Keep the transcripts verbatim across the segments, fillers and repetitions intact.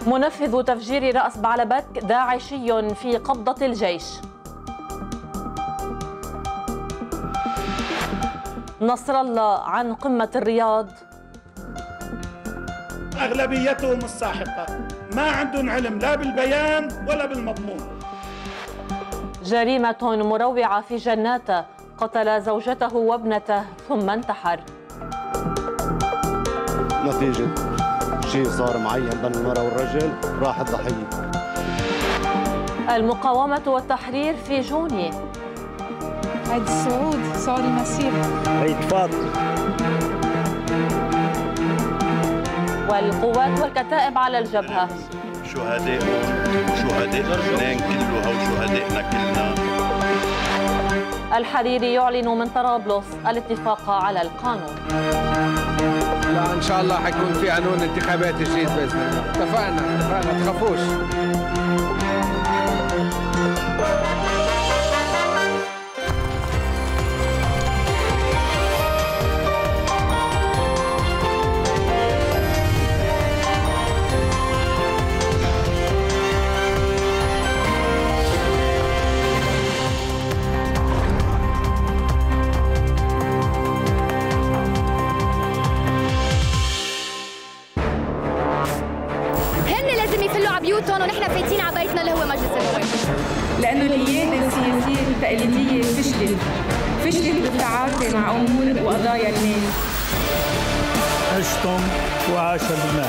منفذ تفجير رأس بعلبك داعشي في قبضة الجيش. نصر الله عن قمة الرياض. أغلبيتهم الساحقة ما عندهم علم لا بالبيان ولا بالمضمون. جريمة مروعة في جناتة، قتل زوجته وابنته ثم انتحر. نتيجة شيء صار معين بين المرأة والرجل راح الضحية. المقاومة والتحرير في جوني. عيد الصعود، صعود المسير. عيد فاطر. والقوات والكتائب على الجبهة. شهداء شهداء لبنان كلها وشهدائنا كلنا. الحريري يعلن من طرابلس الاتفاق على القانون. لا ان شاء الله حيكون في قانون انتخابات جديد باذن الله. اتفقنا اتفقنا ما تخافوش. بيوتهم ونحن فايتين على بيتنا اللي هو مجلس النواب. لأنه القيادة السياسية التقليدية فشلت، فشلت بالتعاطي مع أمور وقضايا الناس. عشتم وعاش لبنان.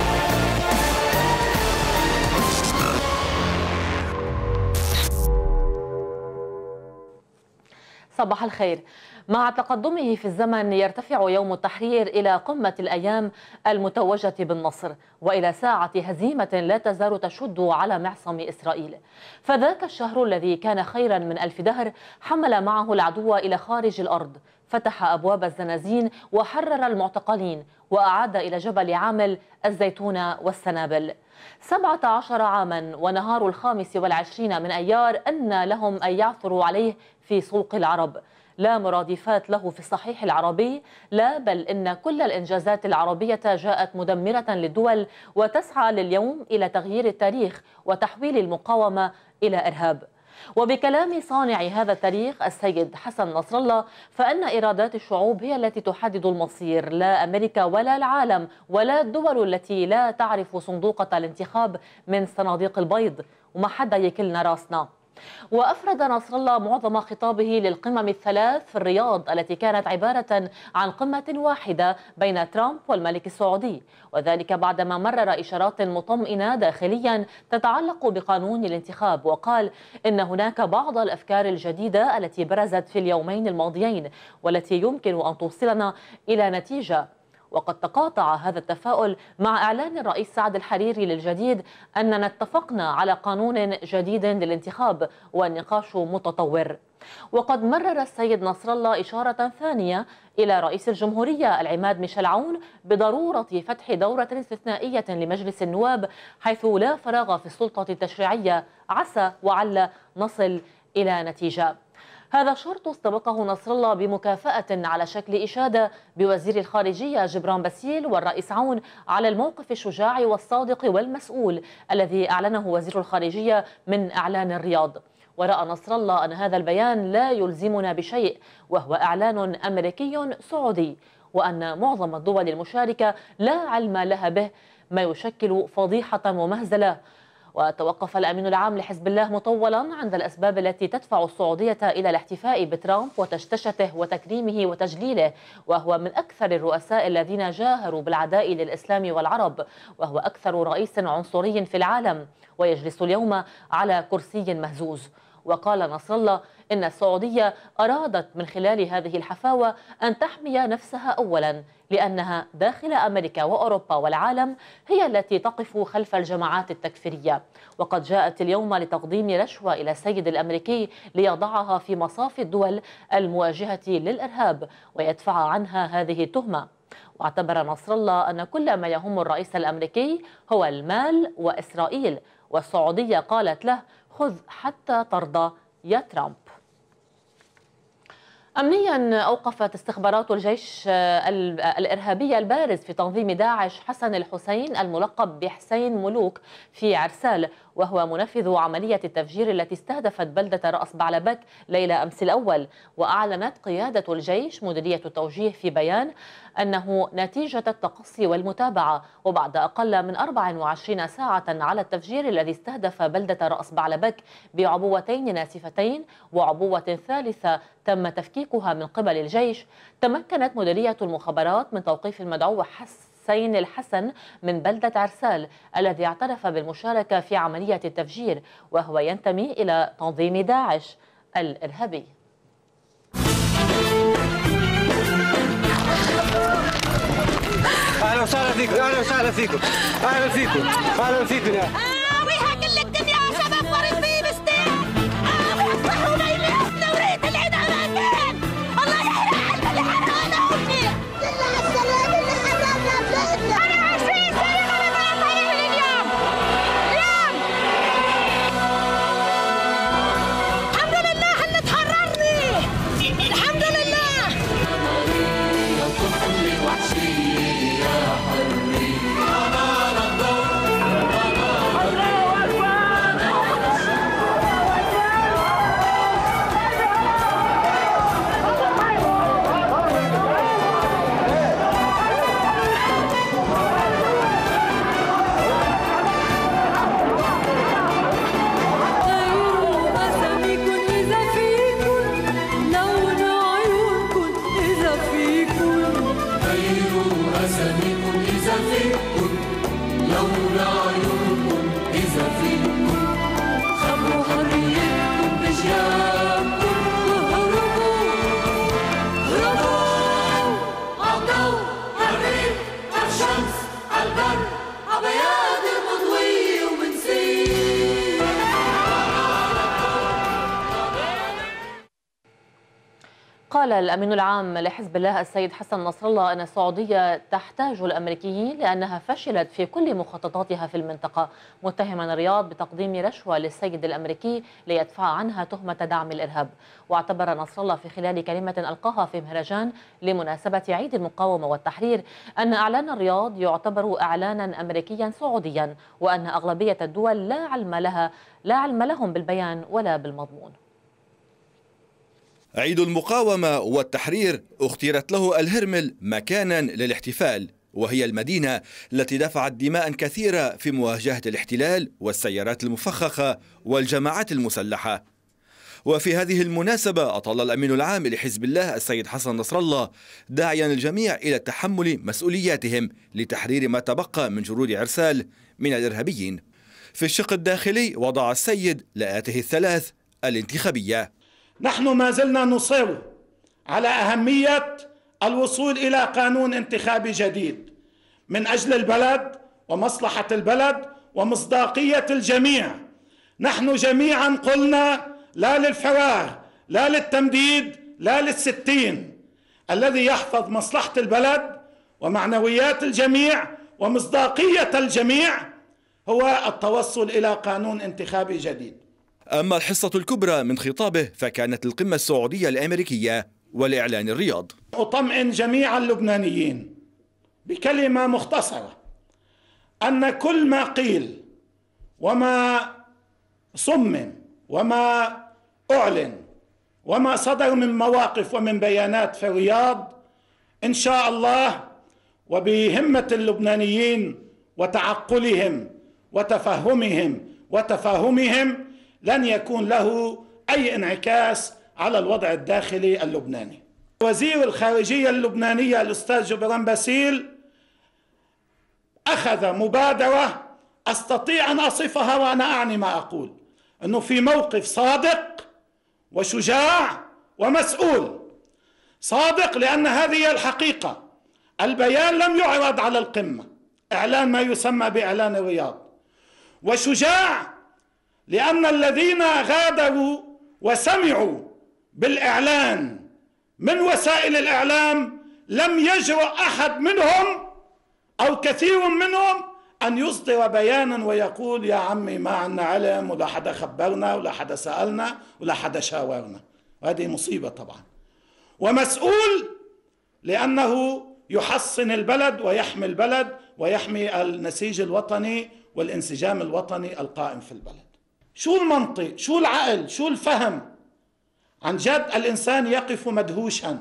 صباح الخير. مع تقدمه في الزمن يرتفع يوم التحرير إلى قمة الأيام المتوجة بالنصر وإلى ساعة هزيمة لا تزال تشد على معصم إسرائيل. فذاك الشهر الذي كان خيرا من ألف دهر حمل معه العدو إلى خارج الأرض، فتح أبواب الزنازين وحرر المعتقلين وأعاد إلى جبل عامل الزيتون والسنابل. سبعة عشر عاما ونهار الخامس والعشرين من أيار أن لهم أن يعثروا عليه في سوق العرب. لا مرادفات له في الصحيح العربي، لا بل إن كل الإنجازات العربية جاءت مدمرة للدول وتسعى لليوم إلى تغيير التاريخ وتحويل المقاومة إلى إرهاب. وبكلام صانع هذا التاريخ السيد حسن نصر الله، فإن إرادات الشعوب هي التي تحدد المصير، لا أمريكا ولا العالم ولا الدول التي لا تعرف صندوقة الانتخاب من صناديق البيض، وما حدا يكلنا راسنا. وأفرد نصر الله معظم خطابه للقمم الثلاث في الرياض التي كانت عبارة عن قمة واحدة بين ترامب والملك السعودي، وذلك بعدما مرر إشارات مطمئنة داخليا تتعلق بقانون الانتخاب، وقال إن هناك بعض الأفكار الجديدة التي برزت في اليومين الماضيين والتي يمكن أن توصلنا إلى نتيجة. وقد تقاطع هذا التفاؤل مع إعلان الرئيس سعد الحريري للجديد أننا اتفقنا على قانون جديد للانتخاب والنقاش متطور. وقد مرر السيد نصر الله إشارة ثانية إلى رئيس الجمهورية العماد ميشيل عون بضرورة فتح دورة استثنائية لمجلس النواب حيث لا فراغ في السلطة التشريعية، عسى وعل نصل إلى نتيجة. هذا شرط استبقه نصر الله بمكافأة على شكل إشادة بوزير الخارجية جبران باسيل والرئيس عون على الموقف الشجاع والصادق والمسؤول الذي أعلنه وزير الخارجية من إعلان الرياض. ورأى نصر الله أن هذا البيان لا يلزمنا بشيء، وهو إعلان أمريكي سعودي، وأن معظم الدول المشاركة لا علم لها به، ما يشكل فضيحة ومهزلة. وتوقف الأمين العام لحزب الله مطولا عند الأسباب التي تدفع السعودية إلى الاحتفاء بترامب وتشتشته وتكريمه وتجليله، وهو من أكثر الرؤساء الذين جاهروا بالعداء للإسلام والعرب، وهو أكثر رئيس عنصري في العالم ويجلس اليوم على كرسي مهزوز. وقال نصر الله إن السعودية أرادت من خلال هذه الحفاوة أن تحمي نفسها أولا، لأنها داخل أمريكا وأوروبا والعالم هي التي تقف خلف الجماعات التكفيرية، وقد جاءت اليوم لتقديم رشوة إلى السيد الأمريكي ليضعها في مصاف الدول المواجهة للإرهاب ويدفع عنها هذه التهمة. واعتبر نصر الله أن كل ما يهم الرئيس الأمريكي هو المال وإسرائيل، والسعودية قالت له خذ حتى ترضى يا ترامب. أمنيا أوقفت استخبارات الجيش الإرهابي البارز في تنظيم داعش حسن الحسين الملقب بحسين ملوك في عرسال، وهو منفذ عملية التفجير التي استهدفت بلدة رأس بعلبك ليلة أمس الأول. وأعلنت قيادة الجيش مديرية التوجيه في بيان أنه نتيجة التقصي والمتابعة وبعد أقل من أربع وعشرين ساعة على التفجير الذي استهدف بلدة رأس بعلبك بعبوتين ناسفتين وعبوة ثالثة تم تفكيكها من قبل الجيش، تمكنت مديرية المخابرات من توقيف المدعو حسين الحسن من بلدة عرسال الذي اعترف بالمشاركة في عملية التفجير، وهو ينتمي إلى تنظيم داعش الإرهابي. اهلا وسهلا فيكم، اهلا وسهلا فيكم، اهلا فيكم، اهلا فيكم يا اه ويهكل الدنيا يا شباب فريد بيه بستين. اه ويصبحوا ليلتنا وريت العيد اماكن. الله يحرق قلب اللي حرقنا امي. لله على السلام اللي حرقنا بلادنا. انا عشرين سنه ما بطلع طريق اليوم. اليوم الحمد لله اللي تحررني. الحمد لله. قال الأمين العام لحزب الله السيد حسن نصر الله أن السعودية تحتاج الأمريكيين لأنها فشلت في كل مخططاتها في المنطقة، متهما الرياض بتقديم رشوة للسيد الأمريكي ليدفع عنها تهمة دعم الإرهاب. واعتبر نصر الله في خلال كلمة ألقاها في مهرجان لمناسبة عيد المقاومة والتحرير أن إعلان الرياض يعتبر إعلانا أمريكيا سعوديا، وأن أغلبية الدول لا علم لها لا علم لهم بالبيان ولا بالمضمون. عيد المقاومة والتحرير اختيرت له الهرمل مكانا للاحتفال، وهي المدينة التي دفعت دماء كثيرة في مواجهة الاحتلال والسيارات المفخخة والجماعات المسلحة. وفي هذه المناسبة أطال الأمين العام لحزب الله السيد حسن نصر الله داعيا الجميع إلى تحمل مسؤولياتهم لتحرير ما تبقى من جرود عرسال من الإرهابيين. في الشق الداخلي وضع السيد لآته الثلاث الانتخابية. نحن ما زلنا نصر على أهمية الوصول إلى قانون انتخابي جديد من أجل البلد ومصلحة البلد ومصداقية الجميع. نحن جميعا قلنا لا للفراغ، لا للتمديد، لا للستين. الذي يحفظ مصلحة البلد ومعنويات الجميع ومصداقية الجميع هو التوصل إلى قانون انتخابي جديد. أما الحصة الكبرى من خطابه فكانت القمة السعودية الأمريكية والإعلان الرياض. أطمئن جميع اللبنانيين بكلمة مختصرة أن كل ما قيل وما صمم وما أعلن وما صدر من مواقف ومن بيانات في الرياض إن شاء الله وبهمة اللبنانيين وتعقلهم وتفهمهم وتفاهمهم لن يكون له أي انعكاس على الوضع الداخلي اللبناني. وزير الخارجية اللبنانية الأستاذ جبران باسيل أخذ مبادرة أستطيع أن أصفها وأنا أعني ما أقول، أنه في موقف صادق وشجاع ومسؤول. صادق لأن هذه الحقيقة. البيان لم يعرض على القمة، إعلان ما يسمى بإعلان الرياض. وشجاع لأن الذين غادروا وسمعوا بالإعلان من وسائل الإعلام لم يجرؤ أحد منهم أو كثير منهم أن يصدر بيانا ويقول يا عمي ما عنا علم ولا حدا خبرنا ولا حدا سألنا ولا حدا شاورنا. وهذه مصيبة طبعا. ومسؤول لأنه يحصن البلد ويحمي البلد ويحمي النسيج الوطني والانسجام الوطني القائم في البلد. شو المنطق؟ شو العقل؟ شو الفهم؟ عن جد الإنسان يقف مدهوشا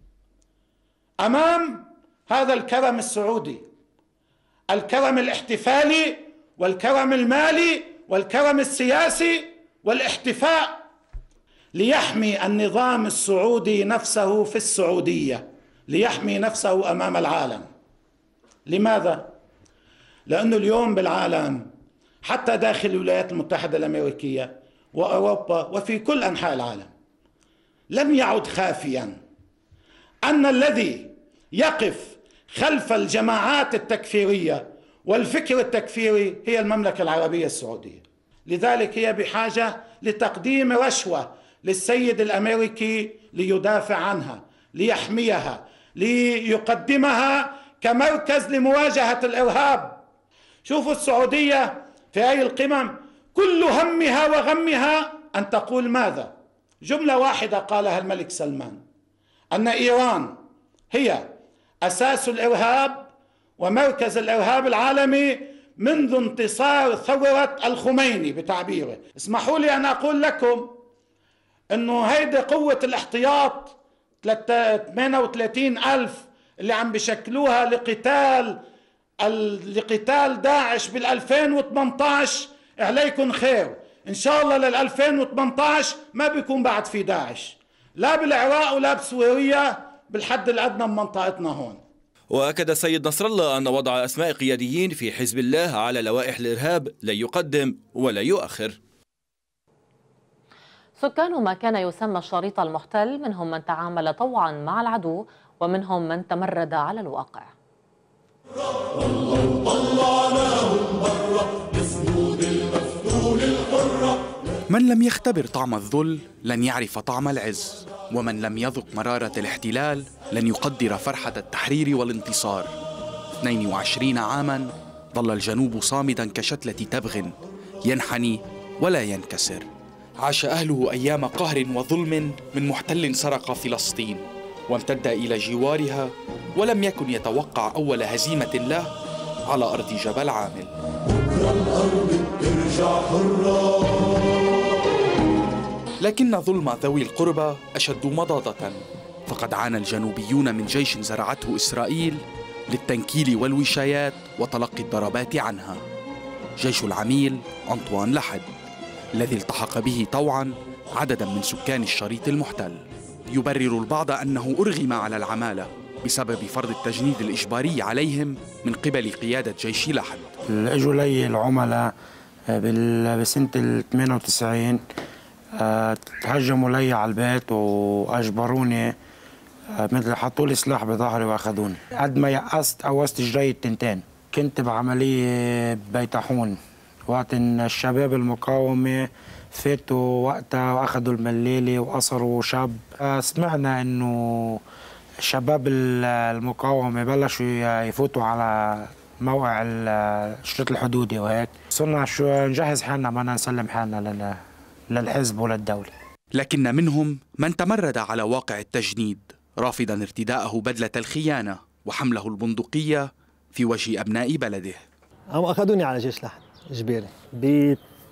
أمام هذا الكرم السعودي، الكرم الاحتفالي والكرم المالي والكرم السياسي والاحتفاء ليحمي النظام السعودي نفسه في السعودية، ليحمي نفسه أمام العالم. لماذا؟ لأنه اليوم بالعالم حتى داخل الولايات المتحدة الأمريكية وأوروبا وفي كل أنحاء العالم لم يعد خافيا أن الذي يقف خلف الجماعات التكفيرية والفكر التكفيري هي المملكة العربية السعودية. لذلك هي بحاجة لتقديم رشوة للسيد الأمريكي ليدافع عنها، ليحميها، ليقدمها كمركز لمواجهة الإرهاب. شوفوا السعودية في هذه القمم كل همها وغمها أن تقول ماذا؟ جملة واحدة قالها الملك سلمان، أن إيران هي أساس الإرهاب ومركز الإرهاب العالمي منذ انتصار ثورة الخميني بتعبيره. اسمحوا لي أن أقول لكم أنه هيدي قوة الاحتياط ثمانية وثلاثين ألف اللي عم بشكلوها لقتال لقتال داعش بالألفين وثمانية عشر، عليكم خير إن شاء الله للألفين وثمانية عشر ما بيكون بعد في داعش لا بالعراق ولا بسوريا بالحد الأدنى من منطقتنا هون. وأكد السيد نصر الله أن وضع أسماء قياديين في حزب الله على لوائح الإرهاب لا يقدم ولا يؤخر. سكان ما كان يسمى الشريط المحتل منهم من تعامل طوعا مع العدو ومنهم من تمرد على الواقع. من لم يختبر طعم الذل لن يعرف طعم العز، ومن لم يذق مرارة الاحتلال لن يقدر فرحة التحرير والانتصار. اثنين وعشرين عاما ظل الجنوب صامدا كشتلة تبغ ينحني ولا ينكسر. عاش أهله أيام قهر وظلم من محتل سرق فلسطين وامتد إلى جوارها، ولم يكن يتوقع أول هزيمة له على أرض جبل عامل. بكرة الأرض ترجع حرة. لكن ظلم ذوي القربى أشد مضاضة، فقد عانى الجنوبيون من جيش زرعته إسرائيل للتنكيل والوشايات وتلقي الضربات عنها. جيش العميل أنطوان لحد الذي التحق به طوعا عددا من سكان الشريط المحتل. يبرر البعض أنه أرغم على العمالة بسبب فرض التجنيد الإجباري عليهم من قبل قيادة جيش لحد. اجوا لي العملاء بسنة ال ثمانية وتسعين، تهجموا لي على البيت واجبروني، مثل حطوا لي سلاح بظهري واخذوني. قد ما يأست قوست جري التنتين. كنت بعملية بيتحون وقت الشباب المقاومة فاتوا وقتها واخذوا المليلة وأسروا شاب. سمعنا انه شباب المقاومة بلشوا يفوتوا على موقع الشريط الحدودي وهيك. صرنا شو نجهز حالنا بدنا نسلم حالنا للحزب وللدولة. لكن منهم من تمرد على واقع التجنيد رافضا ارتداءه بدلة الخيانة وحمله البندقية في وجه أبناء بلده. هم أخذوني على جيش لحد إجباري ب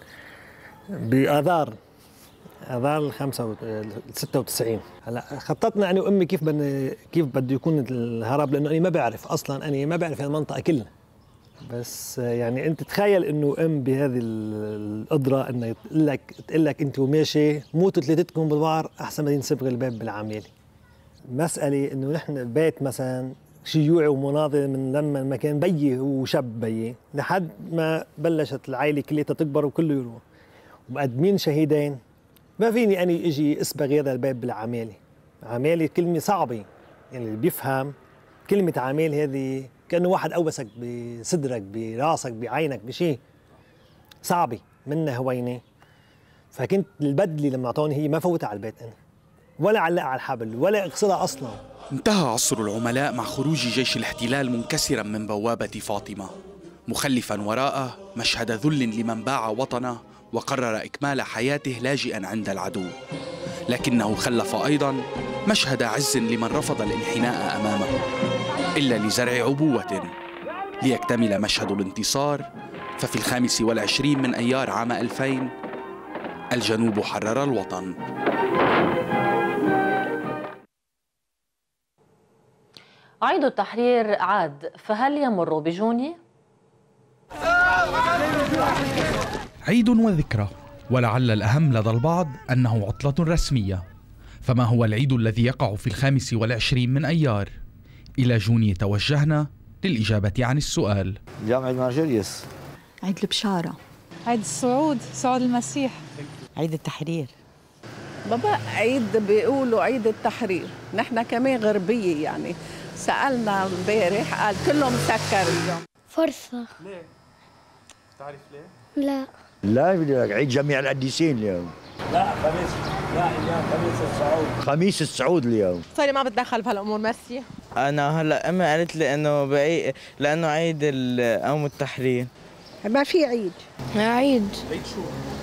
بآذار آذار خمسة ستة وتسعين. هلا خططنا أنا وأمي كيف بدنا كيف بده يكون الهرب، لأنه أنا ما بعرف أصلاً، أنا ما بعرف المنطقة كلها. بس يعني أنت تخيل إنه أم بهذه القدرة إنه تقول لك تقول لك أنت وماشي موتوا ثلاثتكم بالبحر أحسن ما ينسبغ الباب بالعمالة. مسألة إنه نحن بيت مثلاً شيوعي ومناضل من لما ما كان بيي وشاب بيي لحد ما بلشت العائلة كلها تكبر وكله يروح، ومقدمين شهيدين. ما فيني أني إجي أسبغ هذا الباب بالعمالة. عمالة كلمة صعبة، يعني اللي بيفهم كلمة عمال هذه كأنه واحد أوبسك بصدرك براسك بعينك بشيء صعبة منها هوينة. فكنت البدلة لما أعطوني هي ما فوتها على البيت أنا ولا علقها على الحبل ولا أغسلها أصلا. انتهى عصر العملاء مع خروج جيش الاحتلال منكسرا من بوابة فاطمة، مخلفا وراءه مشهد ذل لمن باع وطنه وقرر إكمال حياته لاجئا عند العدو. لكنه خلف أيضا مشهد عز لمن رفض الانحناء أمامه إلا لزرع عبوة. ليكتمل مشهد الانتصار، ففي الخامس والعشرين من أيار عام ألفين الجنوب حرر الوطن. عيد التحرير عاد، فهل يمر بجوني؟ عيد وذكرى، ولعل الأهم لدى البعض أنه عطلة رسمية. فما هو العيد الذي يقع في الخامس والعشرين من أيار؟ إلى جوني توجهنا للإجابة عن السؤال. جامعة مارجليوس. عيد البشارة. عيد الصعود، صعود المسيح. عيد التحرير. بابا عيد بيقولوا عيد التحرير، نحن كمان غربية يعني. سألنا امبارح قال كله مسكر اليوم. فرصة. ليه؟ بتعرف ليه؟ لا. لا بدي لك عيد جميع القديسين اليوم. لا خميس، لا اليوم خميس الصعود. خميس الصعود اليوم. صاري ما بتدخل بهالامور ميرسي. انا هلا امي قالت لي انه بعيد لانه عيد قوم التحرير. ما في عيد. عيد. عيد شو؟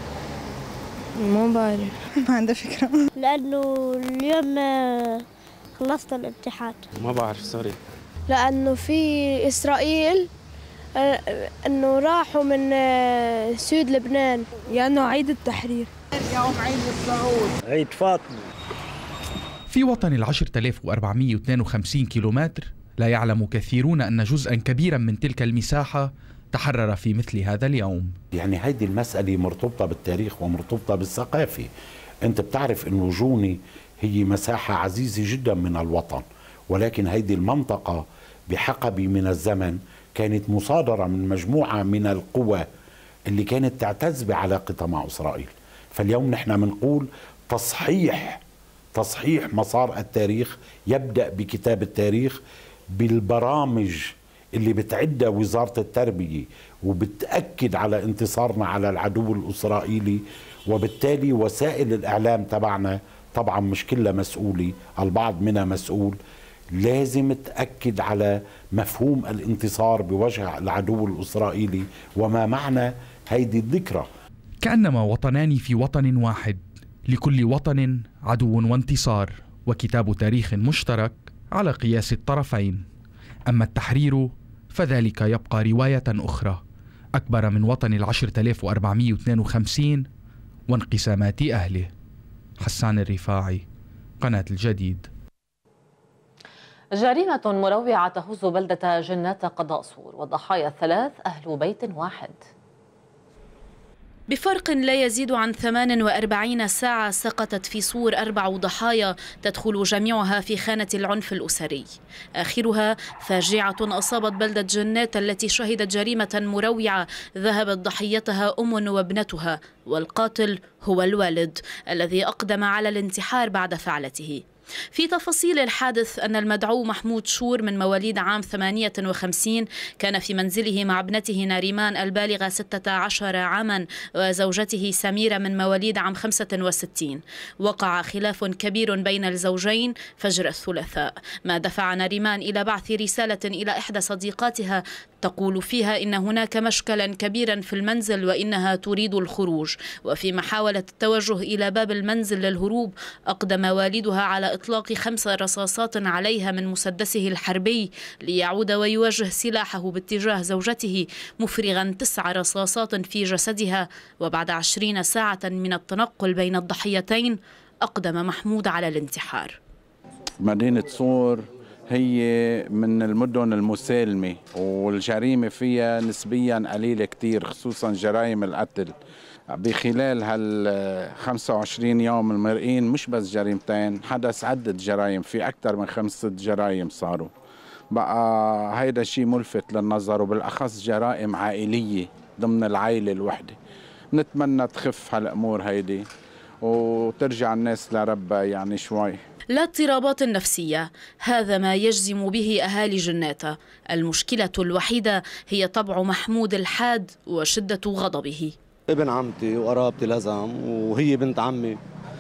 ما بعرف. ما عندي فكرة. لأنه اليوم خلصت الامتحان. ما بعرف سوري. لأنه في إسرائيل أنه راحوا من سود لبنان، لأنه عيد التحرير. يوم عيد الصعود. عيد فاطمة. في وطن العشرة آلاف وأربعمئة واثنين وخمسين كيلومتر لا يعلم كثيرون أن جزءا كبيرا من تلك المساحة تحرر في مثل هذا اليوم. يعني هذه المسألة مرتبطة بالتاريخ ومرتبطة بالثقافة. أنت بتعرف أنه جوني هي مساحة عزيزة جدا من الوطن، ولكن هذه المنطقة بحقبة من الزمن كانت مصادرة من مجموعة من القوى اللي كانت تعتز بعلاقتها مع إسرائيل. فاليوم نحن بنقول تصحيح تصحيح مسار التاريخ يبدأ بكتاب التاريخ بالبرامج اللي بتعدها وزارة التربية وبتأكد على انتصارنا على العدو الإسرائيلي. وبالتالي وسائل الإعلام تبعنا طبعا مش كلها مسؤولة، البعض منها مسؤول، لازم تأكد على مفهوم الانتصار بوجه العدو الإسرائيلي وما معنى هيدي الذكرى. كأنما وطنان في وطن واحد، لكل وطن عدو وانتصار، وكتاب تاريخ مشترك على قياس الطرفين. أما التحرير فذلك يبقى رواية أخرى أكبر من وطن العشرة آلاف وأربعمئة واثنين وخمسين وانقسامات أهله. حسان الرفاعي، قناة الجديد. جريمة مروعة تهز بلدة جنات قضاء صور، والضحايا الثلاث أهل بيت واحد. بفرق لا يزيد عن ثمان وأربعين ساعة سقطت في صور أربع ضحايا تدخل جميعها في خانة العنف الأسري. آخرها فاجعة أصابت بلدة جنات التي شهدت جريمة مروعة ذهبت ضحيتها أم وابنتها، والقاتل هو الوالد الذي أقدم على الانتحار بعد فعلته. في تفاصيل الحادث أن المدعو محمود شور من مواليد عام ثمانية وخمسين كان في منزله مع ابنته ناريمان البالغة ستة عشر عاما وزوجته سميرة من مواليد عام خمسة وستين. وقع خلاف كبير بين الزوجين فجر الثلاثاء، ما دفع ناريمان إلى بعث رسالة إلى إحدى صديقاتها تقول فيها إن هناك مشكلا كبيرا في المنزل وإنها تريد الخروج. وفي محاولة التوجه إلى باب المنزل للهروب أقدم والدها على إطلاق خمس رصاصات عليها من مسدسه الحربي ليعود ويوجه سلاحه باتجاه زوجته، مفرغا تسع رصاصات في جسدها. وبعد عشرين ساعة من التنقل بين الضحيتين أقدم محمود على الانتحار. مدينة صور هي من المدن المسالمة والجريمة فيها نسبيا قليلة كتير، خصوصا جرائم القتل. بخلال هال خمسة وعشرين يوم المرئين مش بس جريمتين، حدث عدة جرائم، في أكثر من خمسة جرائم صاروا. بقى هيدا الشيء ملفت للنظر، وبالأخص جرائم عائلية ضمن العائلة الوحدة. نتمنى تخف هالأمور هيدي وترجع الناس لربها يعني شوي. لا اضطرابات نفسية، هذا ما يجزم به أهالي جناتة. المشكلة الوحيدة هي طبع محمود الحاد وشدة غضبه. ابن عمتي وقرابتي لزم وهي بنت عمي،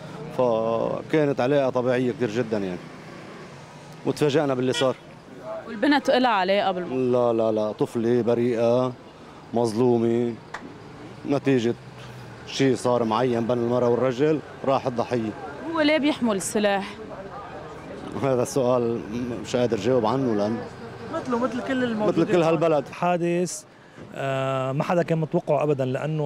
فكانت علاقة طبيعية كتير جدا يعني، وتفاجأنا باللي صار. والبنت إلها علاقة بالموضوع؟ لا لا لا، طفلة بريئة مظلومة نتيجة شيء صار معين بين المرأة والرجل راح الضحية. هو ليه بيحمل السلاح؟ هذا السؤال مش قادر جاوب عنه، لأن مثله مثل كل الموجودين مثل كل هالبلد. حادث ما حدا كان متوقعه ابدا، لانه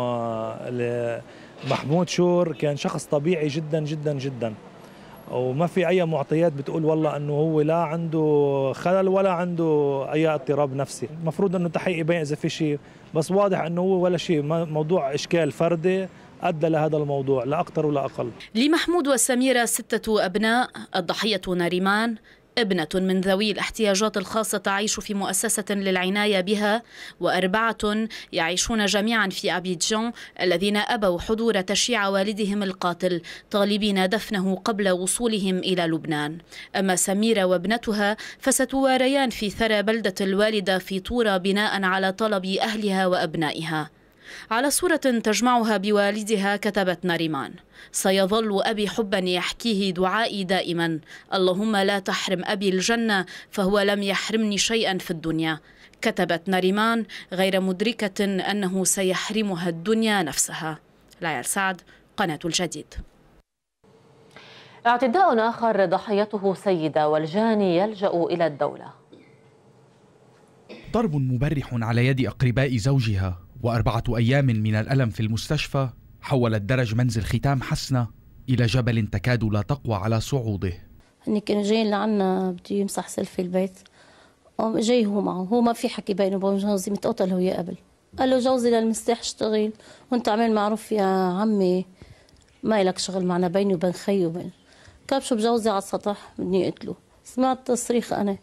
محمود شور كان شخص طبيعي جدا جدا جدا، وما في اي معطيات بتقول والله انه هو لا عنده خلل ولا عنده اي اضطراب نفسي. المفروض انه تحقيق يبين اذا في شيء، بس واضح انه هو ولا شيء، موضوع اشكال فردي ادى لهذا الموضوع، لا اكثر ولا اقل. لمحمود وسميرة ستة ابناء، الضحية ناريمان ابنة من ذوي الاحتياجات الخاصة تعيش في مؤسسة للعناية بها، وأربعة يعيشون جميعا في أبيجان الذين أبوا حضور تشييع والدهم القاتل، طالبين دفنه قبل وصولهم إلى لبنان. أما سميرة وابنتها فستواريان في ثرى بلدة الوالدة في طورة بناء على طلب أهلها وأبنائها. على صورة تجمعها بوالدها كتبت ناريمان: سيظل أبي حبا يحكيه دعائي دائما، اللهم لا تحرم أبي الجنة فهو لم يحرمني شيئا في الدنيا. كتبت ناريمان غير مدركة أنه سيحرمها الدنيا نفسها. ليال سعد، قناة الجديد. اعتداء آخر ضحيته سيدة والجاني يلجأ إلى الدولة. ضرب مبرح على يد أقرباء زوجها وأربعة أيام من الألم في المستشفى حولت درج منزل ختام حسنة إلى جبل تكاد لا تقوى على صعوده. هني كانوا جايين لعنا بده يمسح سلفي البيت، قام جاي هو معه، هو ما في حكي بينه وبين جوزي، متقتل هو قبل. قال له جوزي للمستاح اشتغل وانت عامل معروف يا عمي، ما لك شغل معنا بيني وبين خيي وبين. كبشوا بجوزي على السطح بدي اقتله. سمعت تصريخ انا،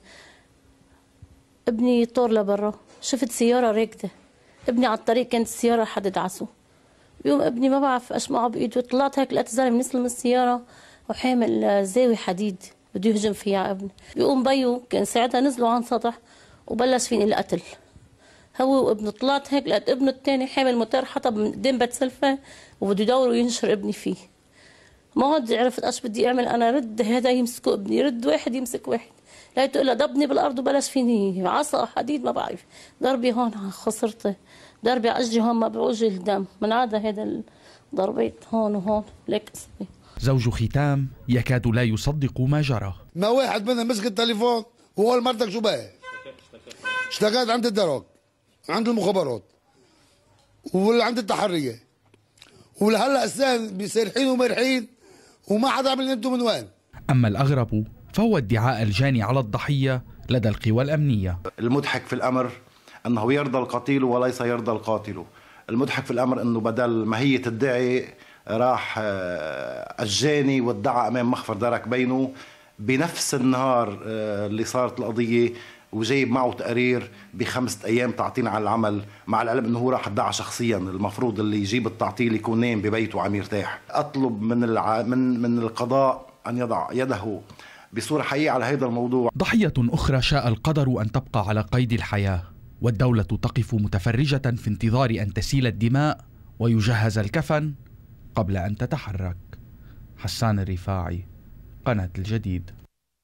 ابني طور لبرا، شفت سيارة راكده، ابني على الطريق كانت السيارة حد دعسه. بيقوم ابني ما بعرف ايش معه بايده، طلعت هيك لقيت زلمه نزل من السيارة وحامل زاوية حديد بده يهجم فيها على ابني. بيقوم بيو كان ساعتها نزلوا عن سطح وبلش فيني القتل. هو وابنه طلعت هيك لقيت ابنه الثاني حامل موتور حطب من قدام بيت سلفة وبده يدور وينشر ابني فيه. ما عاد عرفت ايش بدي اعمل انا، رد هذا يمسكوا ابني، رد واحد يمسك واحد، لقيته الا ضبني بالارض وبلش فيني عصا حديد ما بعرف، ضربي هون على خصرتي، ضربي على اجري هون ما بوجه الدم، من عاده هذا الضربات هون وهون ليك اسمي. زوج ختام يكاد لا يصدق ما جرى. ما واحد منهم مسك التليفون وقال مرتك شو بقى؟ اشتغلت عند الدرك، عند المخابرات وعند التحرية، ولهلا السان بيسرحين ومرحين وما حدا عمل انتم من وين. اما الاغرب فهو ادعاء الجاني على الضحية لدى القوى الأمنية. المضحك في الأمر أنه يرضى القتيل وليس يرضى القاتل. المضحك في الأمر أنه بدل ما هي تدعي راح الجاني وادعى أمام مخفر درك بينه بنفس النهار اللي صارت القضية، وجايب معه تقرير بخمسة أيام تعطيل على العمل، مع العلم أنه هو راح ادعى شخصيا. المفروض اللي يجيب التعطيل يكون نايم ببيته عم يرتاح. أطلب من الع... من من القضاء أن يضع يده بصورة حقيقية على هذا الموضوع. ضحية أخرى شاء القدر أن تبقى على قيد الحياة، والدولة تقف متفرجة في انتظار أن تسيل الدماء ويجهز الكفن قبل أن تتحرك. حسان الرفاعي، قناة الجديد.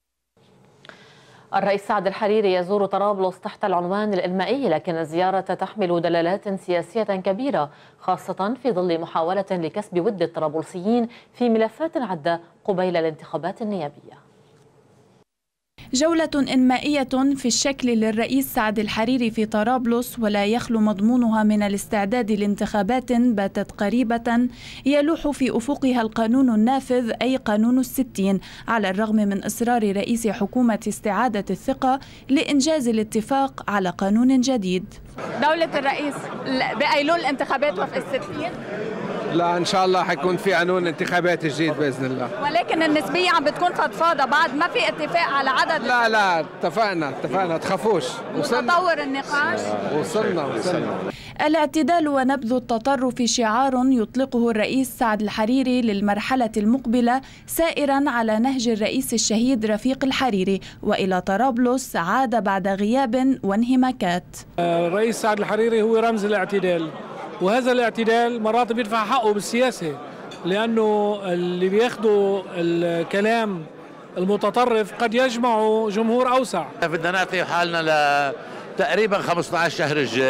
الرئيس سعد الحريري يزور طرابلس تحت العنوان الإنمائي، لكن الزيارة تحمل دلالات سياسية كبيرة، خاصة في ظل محاولة لكسب ود الطرابلسيين في ملفات عدة قبيل الانتخابات النيابية. جولة إنمائية في الشكل للرئيس سعد الحريري في طرابلس، ولا يخلو مضمونها من الاستعداد لانتخابات باتت قريبة يلوح في أفقها القانون النافذ، أي قانون الستين، على الرغم من إصرار رئيس حكومة استعادة الثقة لإنجاز الاتفاق على قانون جديد. دولة الرئيس بأيلول الانتخابات وفق الستين؟ لا ان شاء الله حيكون في قانون انتخابات جديد باذن الله، ولكن النسبيه عم بتكون فضفاضه بعد ما في اتفاق على عدد. لا لا اتفقنا اتفقنا تخافوش، وصلنا تطور النقاش. وصلنا وصلنا. الاعتدال ونبذ التطرف شعار يطلقه الرئيس سعد الحريري للمرحله المقبله، سائرا على نهج الرئيس الشهيد رفيق الحريري، والى طرابلس عاد بعد غياب وانهماكات. الرئيس سعد الحريري هو رمز الاعتدال، وهذا الاعتدال مرات بيدفع حقه بالسياسة، لأنه اللي بياخدوا الكلام المتطرف قد يجمعوا جمهور أوسع. بدنا نعطي حالنا لتقريبا خمسة عشر شهر الجاي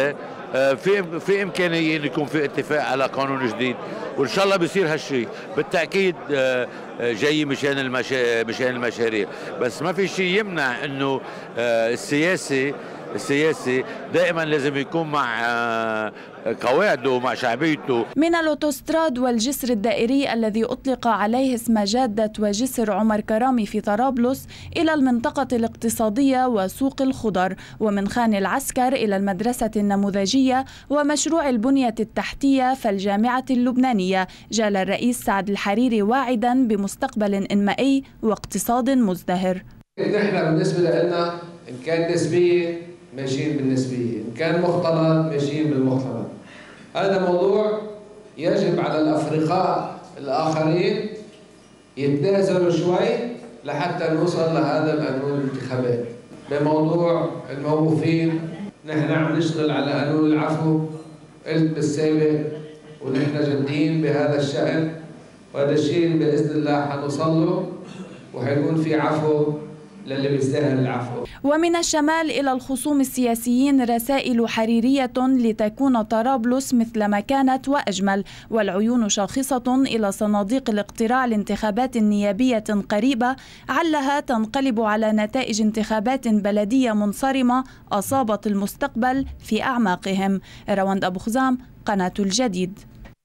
في في امكانيه ان يكون في اتفاق على قانون جديد، وان شاء الله بيصير هالشيء. بالتاكيد جاي مشان المشا... مشان المشاريع، بس ما في شيء يمنع انه السياسي السياسي دائما لازم يكون مع قواعده ومع شعبيته. من الأوتوستراد والجسر الدائري الذي أطلق عليه اسم جادة وجسر عمر كرامي في طرابلس إلى المنطقة الاقتصادية وسوق الخضر، ومن خان العسكر إلى المدرسة النموذجية ومشروع البنية التحتية فالجامعة اللبنانية، جال الرئيس سعد الحريري واعدا بمستقبل إنمائي واقتصاد مزدهر. نحن بالنسبة لنا إن كان نسبية ماشيين بالنسبية، إن كان مختلط ماشيين بالمختلط. هذا موضوع يجب على الأفرقاء الآخرين يتنازلوا شوي لحتى نوصل لهذا القانون الانتخابات. بموضوع الموقوفين نحن عم نشتغل على قانون العفو، قلت بالسابق ونحن جادين بهذا الشأن، وهذا الشيء بإذن الله حنوصل له وحيكون في عفو للي بيستاهل العفو. ومن الشمال إلى الخصوم السياسيين رسائل حريرية لتكون طرابلس مثل ما كانت وأجمل، والعيون شاخصة إلى صناديق الاقتراع لانتخابات نيابية قريبة علها تنقلب على نتائج انتخابات بلدية منصرمة أصابت المستقبل في أعماقهم. روند أبو خزام، قناة الجديد.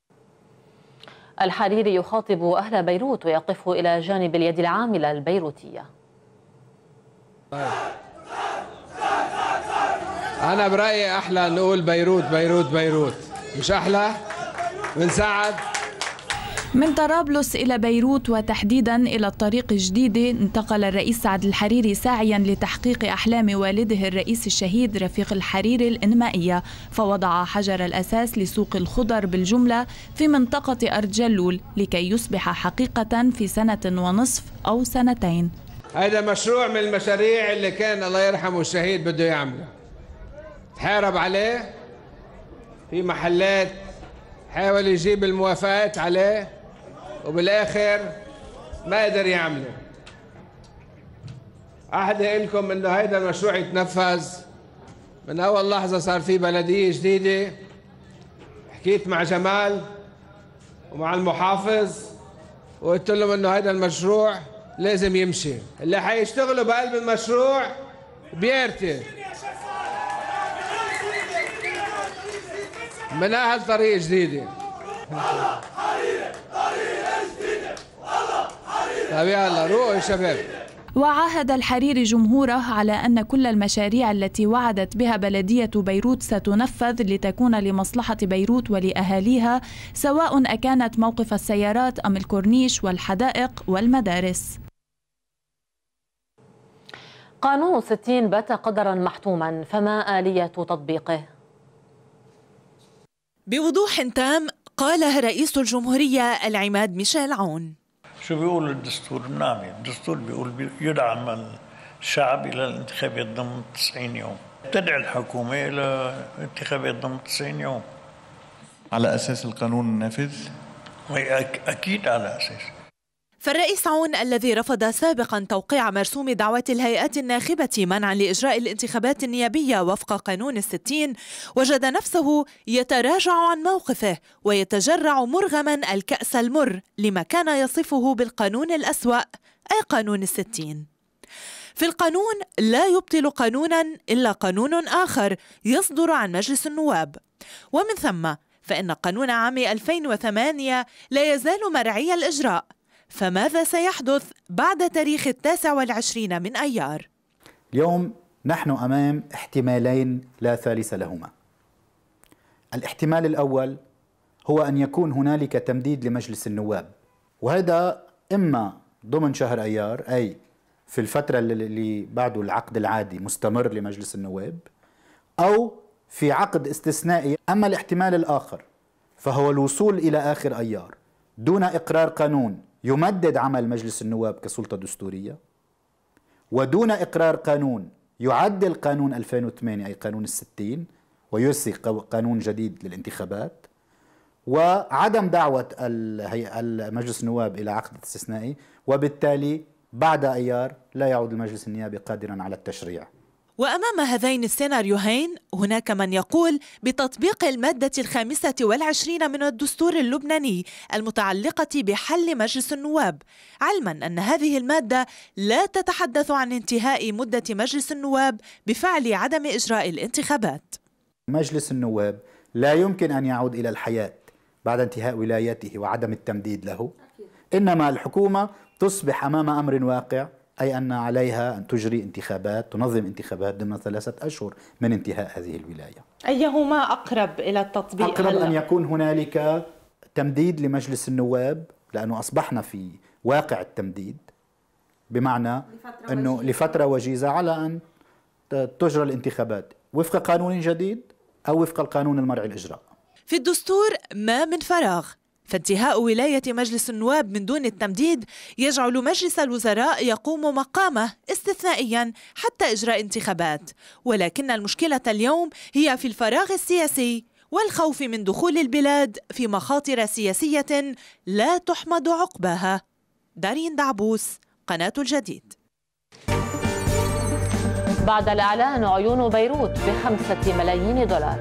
الحريري يخاطب أهل بيروت ويقف إلى جانب اليد العاملة البيروتية. أنا برأيي أحلى نقول بيروت بيروت بيروت، مش أحلى؟ بنساعد. من طرابلس إلى بيروت وتحديدا إلى الطريق الجديدة انتقل الرئيس سعد الحريري ساعيا لتحقيق أحلام والده الرئيس الشهيد رفيق الحريري الإنمائية، فوضع حجر الأساس لسوق الخضر بالجملة في منطقة أرض جلول لكي يصبح حقيقة في سنة ونصف أو سنتين. هذا مشروع من المشاريع اللي كان الله يرحمه الشهيد بده يعمله، تحارب عليه في محلات، حاول يجيب الموافقات عليه وبالاخر ما قدر يعمله. أحد لكم انه هذا المشروع يتنفذ. من اول لحظه صار في بلديه جديده، حكيت مع جمال ومع المحافظ وقلت لهم انه هذا المشروع لازم يمشي. اللي حيشتغلوا بقلب المشروع بيرتي من أهل طريق جديدة. طيب يلا روحوا يا شباب. وعاهد الحريري جمهوره على أن كل المشاريع التي وعدت بها بلدية بيروت ستنفذ لتكون لمصلحة بيروت ولأهاليها، سواء أكانت موقف السيارات أم الكورنيش والحدائق والمدارس. قانون ستين بات قدرا محتوما، فما آلية تطبيقه؟ بوضوح تام قالها رئيس الجمهورية العماد ميشيل عون. شو بيقول الدستور؟ نعم، الدستور بيقول يدعم الشعب إلى الانتخابات ضمن تسعين يوم، تدعي الحكومة إلى انتخابات ضمن تسعين يوم. على أساس القانون النافذ؟ أكيد على أساس. فالرئيس عون الذي رفض سابقا توقيع مرسوم دعوة الهيئات الناخبة منعا لإجراء الانتخابات النيابية وفق قانون الستين، وجد نفسه يتراجع عن موقفه ويتجرع مرغما الكأس المر لما كان يصفه بالقانون الأسوأ، أي قانون الستين. في القانون لا يبطل قانونا إلا قانون آخر يصدر عن مجلس النواب، ومن ثم فإن قانون عام ألفين وثمانية لا يزال مرعي الإجراء. فماذا سيحدث بعد تاريخ التاسع والعشرين من أيار؟ اليوم نحن أمام احتمالين لا ثالث لهما. الاحتمال الأول هو أن يكون هنالك تمديد لمجلس النواب، وهذا إما ضمن شهر أيار، أي في الفترة اللي بعد العقد العادي مستمر لمجلس النواب، أو في عقد استثنائي. أما الاحتمال الآخر فهو الوصول إلى آخر أيار دون إقرار قانون يمدد عمل مجلس النواب كسلطة دستورية، ودون إقرار قانون يعدل قانون ألفين وثمانية أي قانون الستين ويرسي قانون جديد للانتخابات، وعدم دعوة المجلس النواب إلى عقد استثنائي، وبالتالي بعد أيار لا يعود المجلس النيابي قادرا على التشريع. وأمام هذين السيناريوهين هناك من يقول بتطبيق المادة الخامسة والعشرين من الدستور اللبناني المتعلقة بحل مجلس النواب، علما أن هذه المادة لا تتحدث عن انتهاء مدة مجلس النواب بفعل عدم إجراء الانتخابات. مجلس النواب لا يمكن أن يعود إلى الحياة بعد انتهاء ولايته وعدم التمديد له، إنما الحكومة تصبح أمام أمر واقع، أي أن عليها أن تجري انتخابات، تنظم انتخابات ضمن ثلاثة أشهر من انتهاء هذه الولاية. أيهما أقرب إلى التطبيق؟ أقرب هلأ أن يكون هنالك تمديد لمجلس النواب، لأنه أصبحنا في واقع التمديد، بمعنى لفترة أنه وجيزة. لفترة وجيزة على أن تجرى الانتخابات وفق قانون جديد أو وفق القانون المرعي الإجراء. في الدستور ما من فراغ، فانتهاء ولاية مجلس النواب من دون التمديد يجعل مجلس الوزراء يقوم مقامه استثنائيا حتى إجراء انتخابات، ولكن المشكلة اليوم هي في الفراغ السياسي والخوف من دخول البلاد في مخاطر سياسية لا تحمد عقباها. دارين دعبوس، قناة الجديد. بعد الإعلان عيون بيروت بخمسة ملايين دولار.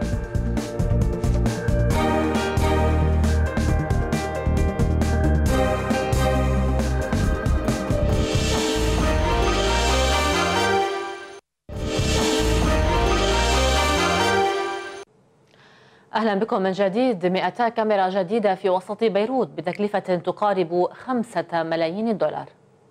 أهلا بكم من جديد. مئتا كاميرا جديدة في وسط بيروت بتكلفة تقارب خمسة ملايين دولار.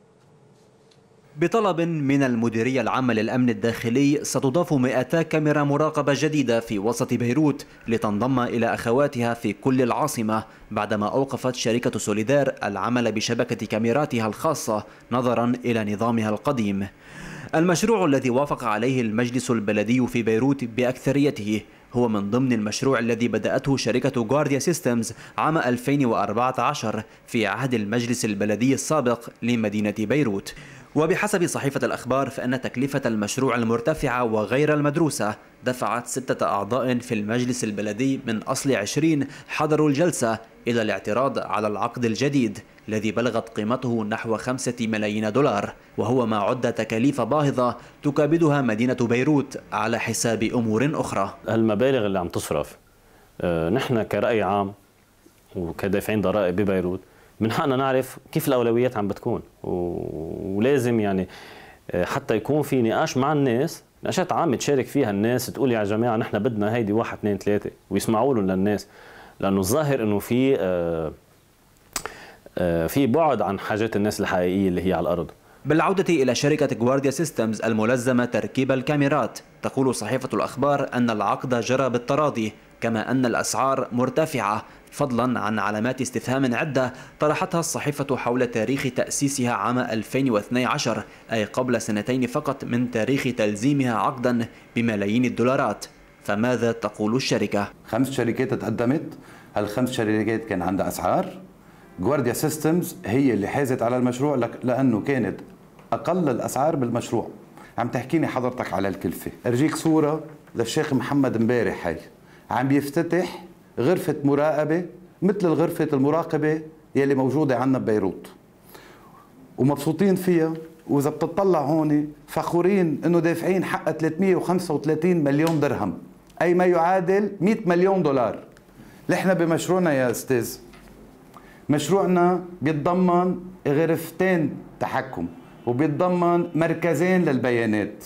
بطلب من المديرية العامة للأمن الداخلي ستضاف مئتا كاميرا مراقبة جديدة في وسط بيروت لتنضم إلى أخواتها في كل العاصمة، بعدما أوقفت شركة سوليدار العمل بشبكة كاميراتها الخاصة نظرا إلى نظامها القديم. المشروع الذي وافق عليه المجلس البلدي في بيروت بأكثريته هو من ضمن المشروع الذي بدأته شركة غوارديا سيستمز عام ألفين وأربعة عشر في عهد المجلس البلدي السابق لمدينة بيروت. وبحسب صحيفة الأخبار فإن تكلفة المشروع المرتفعة وغير المدروسة دفعت ستة أعضاء في المجلس البلدي من أصل عشرين حضروا الجلسة إلى الاعتراض على العقد الجديد الذي بلغت قيمته نحو خمسة ملايين دولار، وهو ما عد تكاليف باهظة تكابدها مدينة بيروت على حساب أمور أخرى. المبالغ اللي عم تصرف، آه نحن كرأي عام وكدافعين ضرائب ببيروت من حقنا نعرف كيف الأولويات عم بتكون، ولازم يعني حتى يكون في نقاش مع الناس، نقاشات عامة تشارك فيها الناس، تقول يا جماعة نحن بدنا هيدي واحد اثنين ثلاثة ويسمعوا لهم للناس، لأنه الظاهر إنه في آه آه في بعد عن حاجات الناس الحقيقية اللي هي على الأرض. بالعودة إلى شركة غوارديا سيستمز الملزمة تركيب الكاميرات، تقول صحيفة الأخبار أن العقد جرى بالتراضي، كما أن الأسعار مرتفعة، فضلا عن علامات استفهام عدة طرحتها الصحيفة حول تاريخ تأسيسها عام ألفين واثني عشر، أي قبل سنتين فقط من تاريخ تلزيمها عقدا بملايين الدولارات. فماذا تقول الشركة؟ خمس شركات تقدمت، هالخمس شركات كان عندها أسعار. غوارديا سيستمز هي اللي حازت على المشروع لأنه كانت أقل الأسعار بالمشروع. عم تحكيني حضرتك على الكلفة، أرجيك صورة للشيخ محمد امبارح، هاي عم بيفتتح غرفة مراقبة مثل الغرفة المراقبة يلي موجودة عنا ببيروت، ومبسوطين فيها. وإذا بتطلع هون فخورين إنه دافعين حق ثلاثمئة وخمسة وثلاثين مليون درهم، أي ما يعادل مئة مليون دولار. نحن بمشروعنا يا أستاذ، مشروعنا بيتضمن غرفتين تحكم وبيتضمن مركزين للبيانات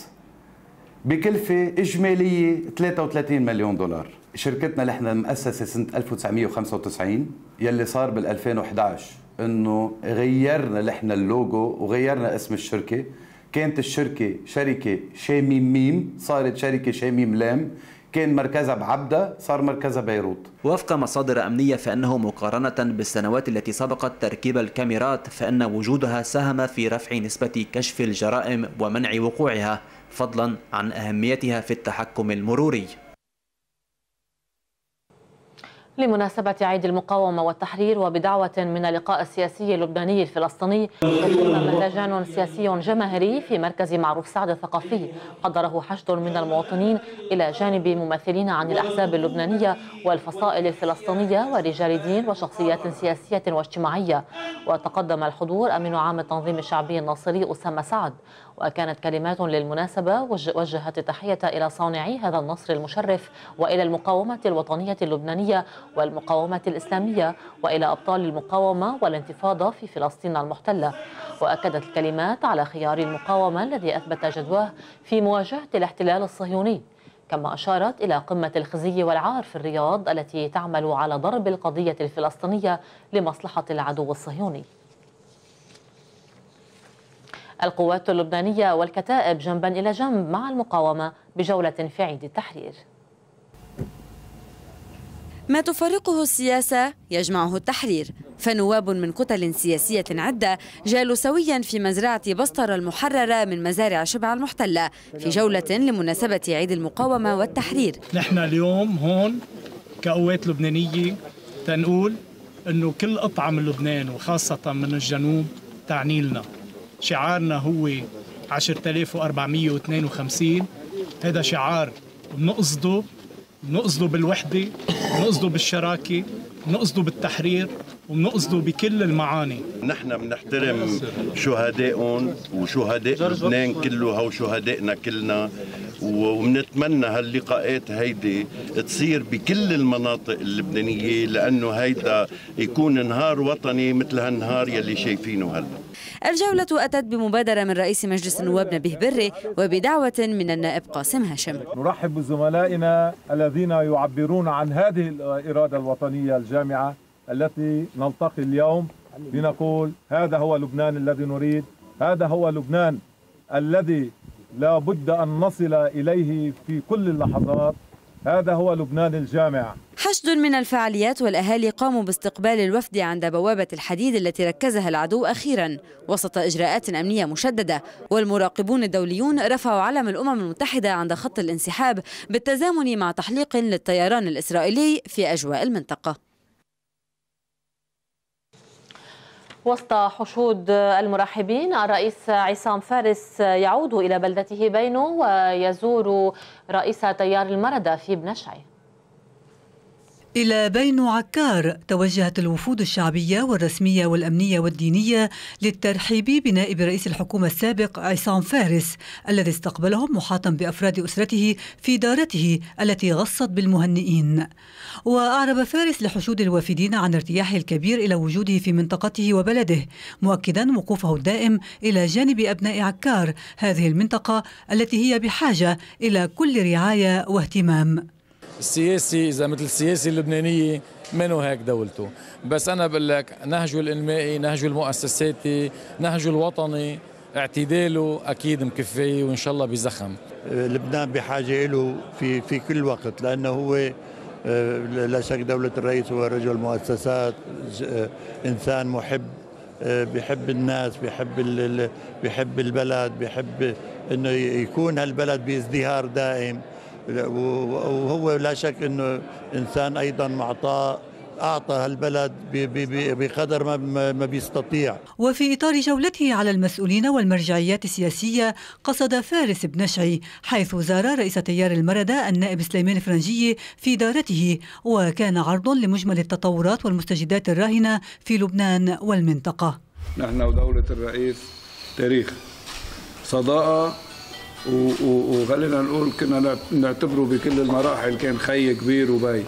بكلفة إجمالية ثلاثة وثلاثين مليون دولار. شركتنا اللي احنا مؤسسة سنة ألف وتسعمئة وخمسة وتسعين، يلي صار بال ألفين وإحدى عشر انه غيرنا نحن اللوجو وغيرنا اسم الشركة. كانت الشركة شركة شاميم ميم، صارت شركة شاميم لام. كان مركزها بعبدة، صار مركزها بيروت. وفق مصادر أمنية فإنه مقارنة بالسنوات التي سبقت تركيب الكاميرات فإن وجودها ساهم في رفع نسبة كشف الجرائم ومنع وقوعها، فضلا عن أهميتها في التحكم المروري. لمناسبة عيد المقاومة والتحرير وبدعوة من اللقاء السياسي اللبناني الفلسطيني، أقيم مهرجان سياسي جماهيري في مركز معروف سعد الثقافي حضره حشد من المواطنين إلى جانب ممثلين عن الأحزاب اللبنانية والفصائل الفلسطينية ورجال دين وشخصيات سياسية واجتماعية. وتقدم الحضور أمين عام التنظيم الشعبي الناصري أسامة سعد، وكانت كلمات للمناسبة وجهت التحية إلى صانعي هذا النصر المشرف وإلى المقاومة الوطنية اللبنانية والمقاومة الإسلامية وإلى أبطال المقاومة والانتفاضة في فلسطين المحتلة. وأكدت الكلمات على خيار المقاومة الذي أثبت جدواه في مواجهة الاحتلال الصهيوني، كما أشارت إلى قمة الخزي والعار في الرياض التي تعمل على ضرب القضية الفلسطينية لمصلحة العدو الصهيوني. القوات اللبنانية والكتائب جنبا إلى جنب مع المقاومة بجولة في عيد التحرير. ما تفرقه السياسة يجمعه التحرير، فنواب من كتل سياسية عدة جالوا سويا في مزرعة بسطرة المحررة من مزارع شبع المحتلة في جولة لمناسبة عيد المقاومة والتحرير. نحن اليوم هون كقوات لبنانية تنقول أنه كل قطعة من لبنان وخاصة من الجنوب تعني لنا. شعارنا هو عشرة آلاف وأربعمئة واثنين وخمسين، هذا شعار بنقصده بنقصده بالوحدة، بنقصده بالشراكة، بنقصده بالتحرير، وبنقصده بكل المعاني. نحن بنحترم شهدائهم وشهداء لبنان كله، هو شهدائنا كلنا، وبنتمنى هاللقاءات هيدي تصير بكل المناطق اللبنانية، لأنه هيدا يكون نهار وطني مثل هالنهار يلي شايفينه هلا. الجولة أتت بمبادرة من رئيس مجلس النواب نبيه بري وبدعوة من النائب قاسم هاشم. نرحب بزملائنا الذين يعبرون عن هذه الإرادة الوطنية الجامعة التي نلتقي اليوم لنقول هذا هو لبنان الذي نريد، هذا هو لبنان الذي لا بد أن نصل إليه في كل اللحظات، هذا هو لبنان الجامع. حشد من الفعاليات والأهالي قاموا باستقبال الوفد عند بوابة الحديد التي ركزها العدو أخيرا وسط إجراءات أمنية مشددة، والمراقبون الدوليون رفعوا علم الأمم المتحدة عند خط الانسحاب بالتزامن مع تحليق للطيران الإسرائيلي في أجواء المنطقة. وسط حشود المرحبين، الرئيس عصام فارس يعود إلى بلدته بينو ويزور رئيس تيار المردة في بنشعي. إلى بينو عكار توجهت الوفود الشعبية والرسمية والأمنية والدينية للترحيب بنائب رئيس الحكومة السابق عصام فارس الذي استقبلهم محاطا بأفراد أسرته في دارته التي غصت بالمهنئين. وأعرب فارس لحشود الوافدين عن ارتياحه الكبير إلى وجوده في منطقته وبلده، مؤكدا وقوفه الدائم إلى جانب أبناء عكار، هذه المنطقة التي هي بحاجة إلى كل رعاية واهتمام. السياسي إذا مثل السياسي اللبنانية منو هيك دولته، بس أنا بقول لك نهجه الإنمائي، نهجه المؤسساتي، نهجه الوطني، اعتداله أكيد مكفي وإن شاء الله بزخم. لبنان بحاجة له في في كل وقت، لأنه هو لا شك دولة الرئيس هو رجل مؤسسات، إنسان محب، بيحب الناس، بيحب بيحب البلد، بيحب إنه يكون هالبلد بازدهار دائم، وهو لا شك انه انسان ايضا معطاء، اعطى هالبلد بقدر ما ما بيستطيع. وفي اطار جولته على المسؤولين والمرجعيات السياسيه، قصد فارس بنشعي حيث زار رئيس تيار المردة النائب سليمان فرنجية في دارته، وكان عرض لمجمل التطورات والمستجدات الراهنه في لبنان والمنطقه. نحن ودولة الرئيس تاريخ صداقه، وخلينا نقول كنا نعتبره بكل المراحل كان خي كبير وبي،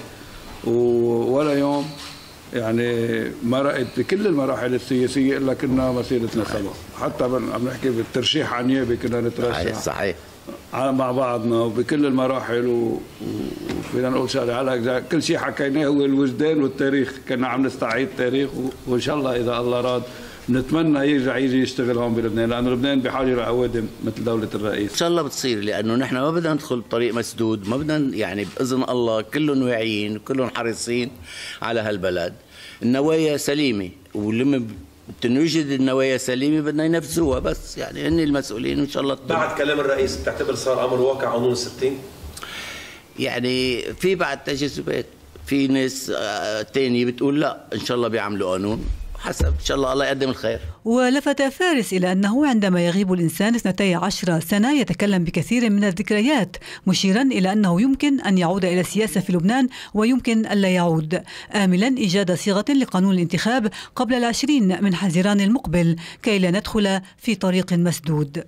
ولا يوم يعني مرقت بكل المراحل السياسيه الا كنا مسيرتنا سوا، حتى عم نحكي بالترشيح عن نيابه كنا نترشح صحيح مع بعضنا وبكل المراحل، وفينا نقول شغله على كل شيء حكيناه هو الوجدان والتاريخ، كنا عم نستعيد تاريخ، وان شاء الله اذا الله راد نتمنى يرجع يجي يشتغل هون بلبنان، لانه لبنان بحاجه لعوادم مثل دوله الرئيس. ان شاء الله بتصير، لانه نحن ما بدنا ندخل بطريق مسدود، ما بدنا يعني باذن الله كلهم واعيين، كلهم حريصين على هالبلد. النوايا سليمه، ولما تنوجد النوايا سليمه بدنا ينفذوها، بس يعني هن المسؤولين ان شاء الله. بعد كلام الرئيس بتعتبر صار امر واقع قانون الستين؟ يعني في بعد تجاذبات، في ناس تانية بتقول لا إن شاء الله بيعملوا قانون، حسب إن شاء الله الله يقدم الخير. ولفت فارس إلى أنه عندما يغيب الإنسان اثنتي عشر سنة يتكلم بكثير من الذكريات، مشيرا إلى أنه يمكن أن يعود إلى السياسة في لبنان ويمكن ألا يعود، آملا إيجاد صيغة لقانون الانتخاب قبل العشرين من حزيران المقبل كي لا ندخل في طريق مسدود.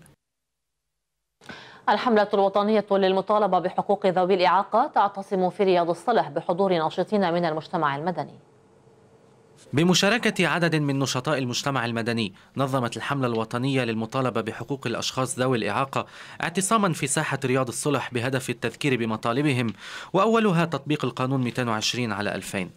الحملة الوطنية للمطالبة بحقوق ذوي الإعاقة تعتصم في رياض الصلح بحضور ناشطين من المجتمع المدني. بمشاركة عدد من نشطاء المجتمع المدني نظمت الحملة الوطنية للمطالبة بحقوق الأشخاص ذوي الإعاقة اعتصاما في ساحة رياض الصلح بهدف التذكير بمطالبهم، وأولها تطبيق القانون مئتين وعشرين على ألفين.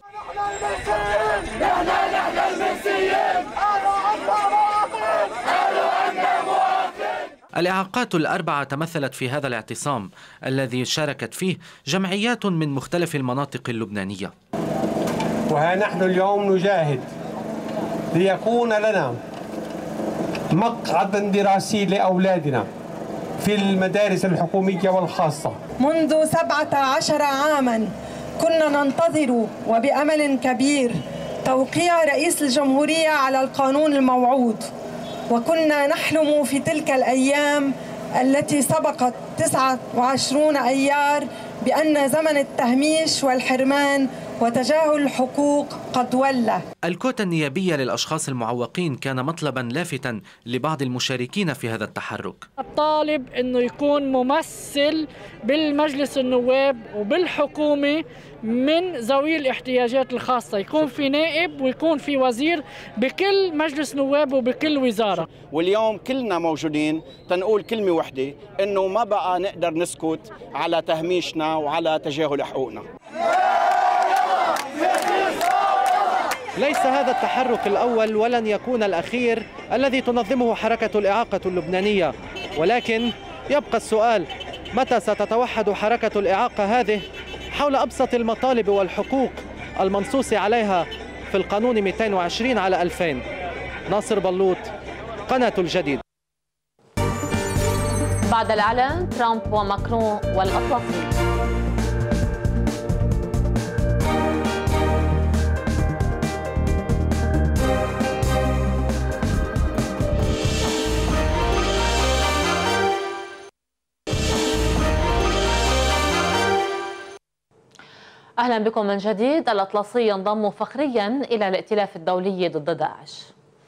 الإعاقات الأربعة تمثلت في هذا الاعتصام الذي شاركت فيه جمعيات من مختلف المناطق اللبنانية. وها نحن اليوم نجاهد ليكون لنا مقعدا دراسي لأولادنا في المدارس الحكومية والخاصة. منذ سبعة عشر عاما كنا ننتظر وبأمل كبير توقيع رئيس الجمهورية على القانون الموعود، وكنا نحلم في تلك الأيام التي سبقت تسعة وعشرين أيار بأن زمن التهميش والحرمان وتجاهل الحقوق قد ولى. الكوتا النيابية للأشخاص المعوقين كان مطلبا لافتا لبعض المشاركين في هذا التحرك. الطالب أنه يكون ممثل بالمجلس النواب وبالحكومة من ذوي الاحتياجات الخاصة، يكون في نائب ويكون في وزير بكل مجلس نواب وبكل وزارة. واليوم كلنا موجودين تنقول كلمة واحدة، أنه ما بقى نقدر نسكت على تهميشنا وعلى تجاهل حقوقنا. ليس هذا التحرك الأول ولن يكون الأخير الذي تنظمه حركة الإعاقة اللبنانية، ولكن يبقى السؤال: متى ستتوحد حركة الإعاقة هذه حول أبسط المطالب والحقوق المنصوص عليها في القانون مئتين وعشرين على ألفين؟ ناصر بلوط، قناة الجديد. بعد الإعلان ترامب وماكرون والأطلسي. أهلا بكم من جديد. الأطلسي ينضم فخريا إلى الائتلاف الدولي ضد داعش.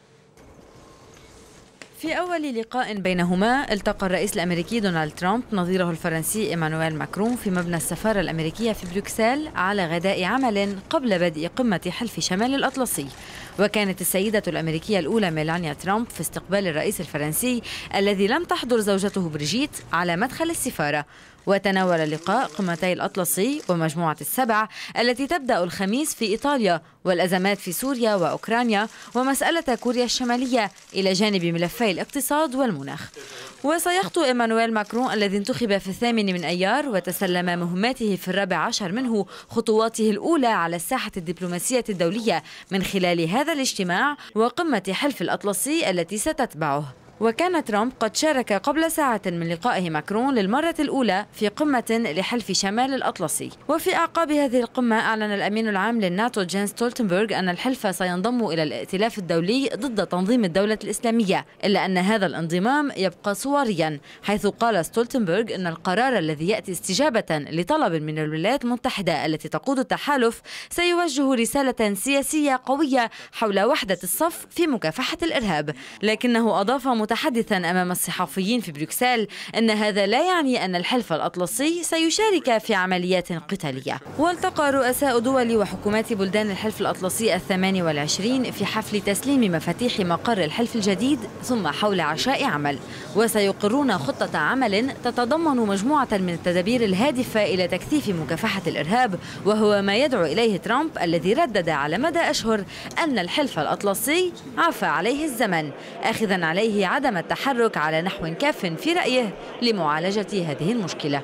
في أول لقاء بينهما التقى الرئيس الأمريكي دونالد ترامب نظيره الفرنسي إيمانويل ماكرون في مبنى السفارة الأمريكية في بروكسل على غداء عمل قبل بدء قمة حلف شمال الأطلسي. وكانت السيدة الأمريكية الأولى ميلانيا ترامب في استقبال الرئيس الفرنسي الذي لم تحضر زوجته بريجيت على مدخل السفارة. وتناول اللقاء قمتي الأطلسي ومجموعة السبع التي تبدأ الخميس في إيطاليا، والأزمات في سوريا وأوكرانيا، ومسألة كوريا الشمالية، إلى جانب ملفي الاقتصاد والمناخ. وسيخطو إيمانويل ماكرون الذي انتخب في الثامن من أيار وتسلم مهماته في الرابع عشر منه خطواته الأولى على الساحة الدبلوماسية الدولية من خلال هذا الاجتماع وقمة حلف الأطلسي التي ستتبعه. وكان ترامب قد شارك قبل ساعة من لقائه ماكرون للمرة الأولى في قمة لحلف شمال الأطلسي. وفي أعقاب هذه القمة أعلن الأمين العام للناتو جينس ستولتنبرغ أن الحلف سينضم إلى الائتلاف الدولي ضد تنظيم الدولة الإسلامية، إلا أن هذا الانضمام يبقى صوريا، حيث قال ستولتنبرغ أن القرار الذي يأتي استجابة لطلب من الولايات المتحدة التي تقود التحالف سيوجه رسالة سياسية قوية حول وحدة الصف في مكافحة الإرهاب. لكنه أضاف متحدثا أمام الصحفيين في بروكسل أن هذا لا يعني أن الحلف الأطلسي سيشارك في عمليات قتالية. والتقى رؤساء دول وحكومات بلدان الحلف الأطلسي الثمان والعشرين في حفل تسليم مفاتيح مقر الحلف الجديد ثم حول عشاء عمل، وسيقرون خطة عمل تتضمن مجموعة من التدابير الهادفة إلى تكثيف مكافحة الإرهاب، وهو ما يدعو إليه ترامب الذي ردد على مدى أشهر أن الحلف الأطلسي عفى عليه الزمن، آخذا عليه عدم التحرك على نحو كاف في رأيه لمعالجة هذه المشكلة.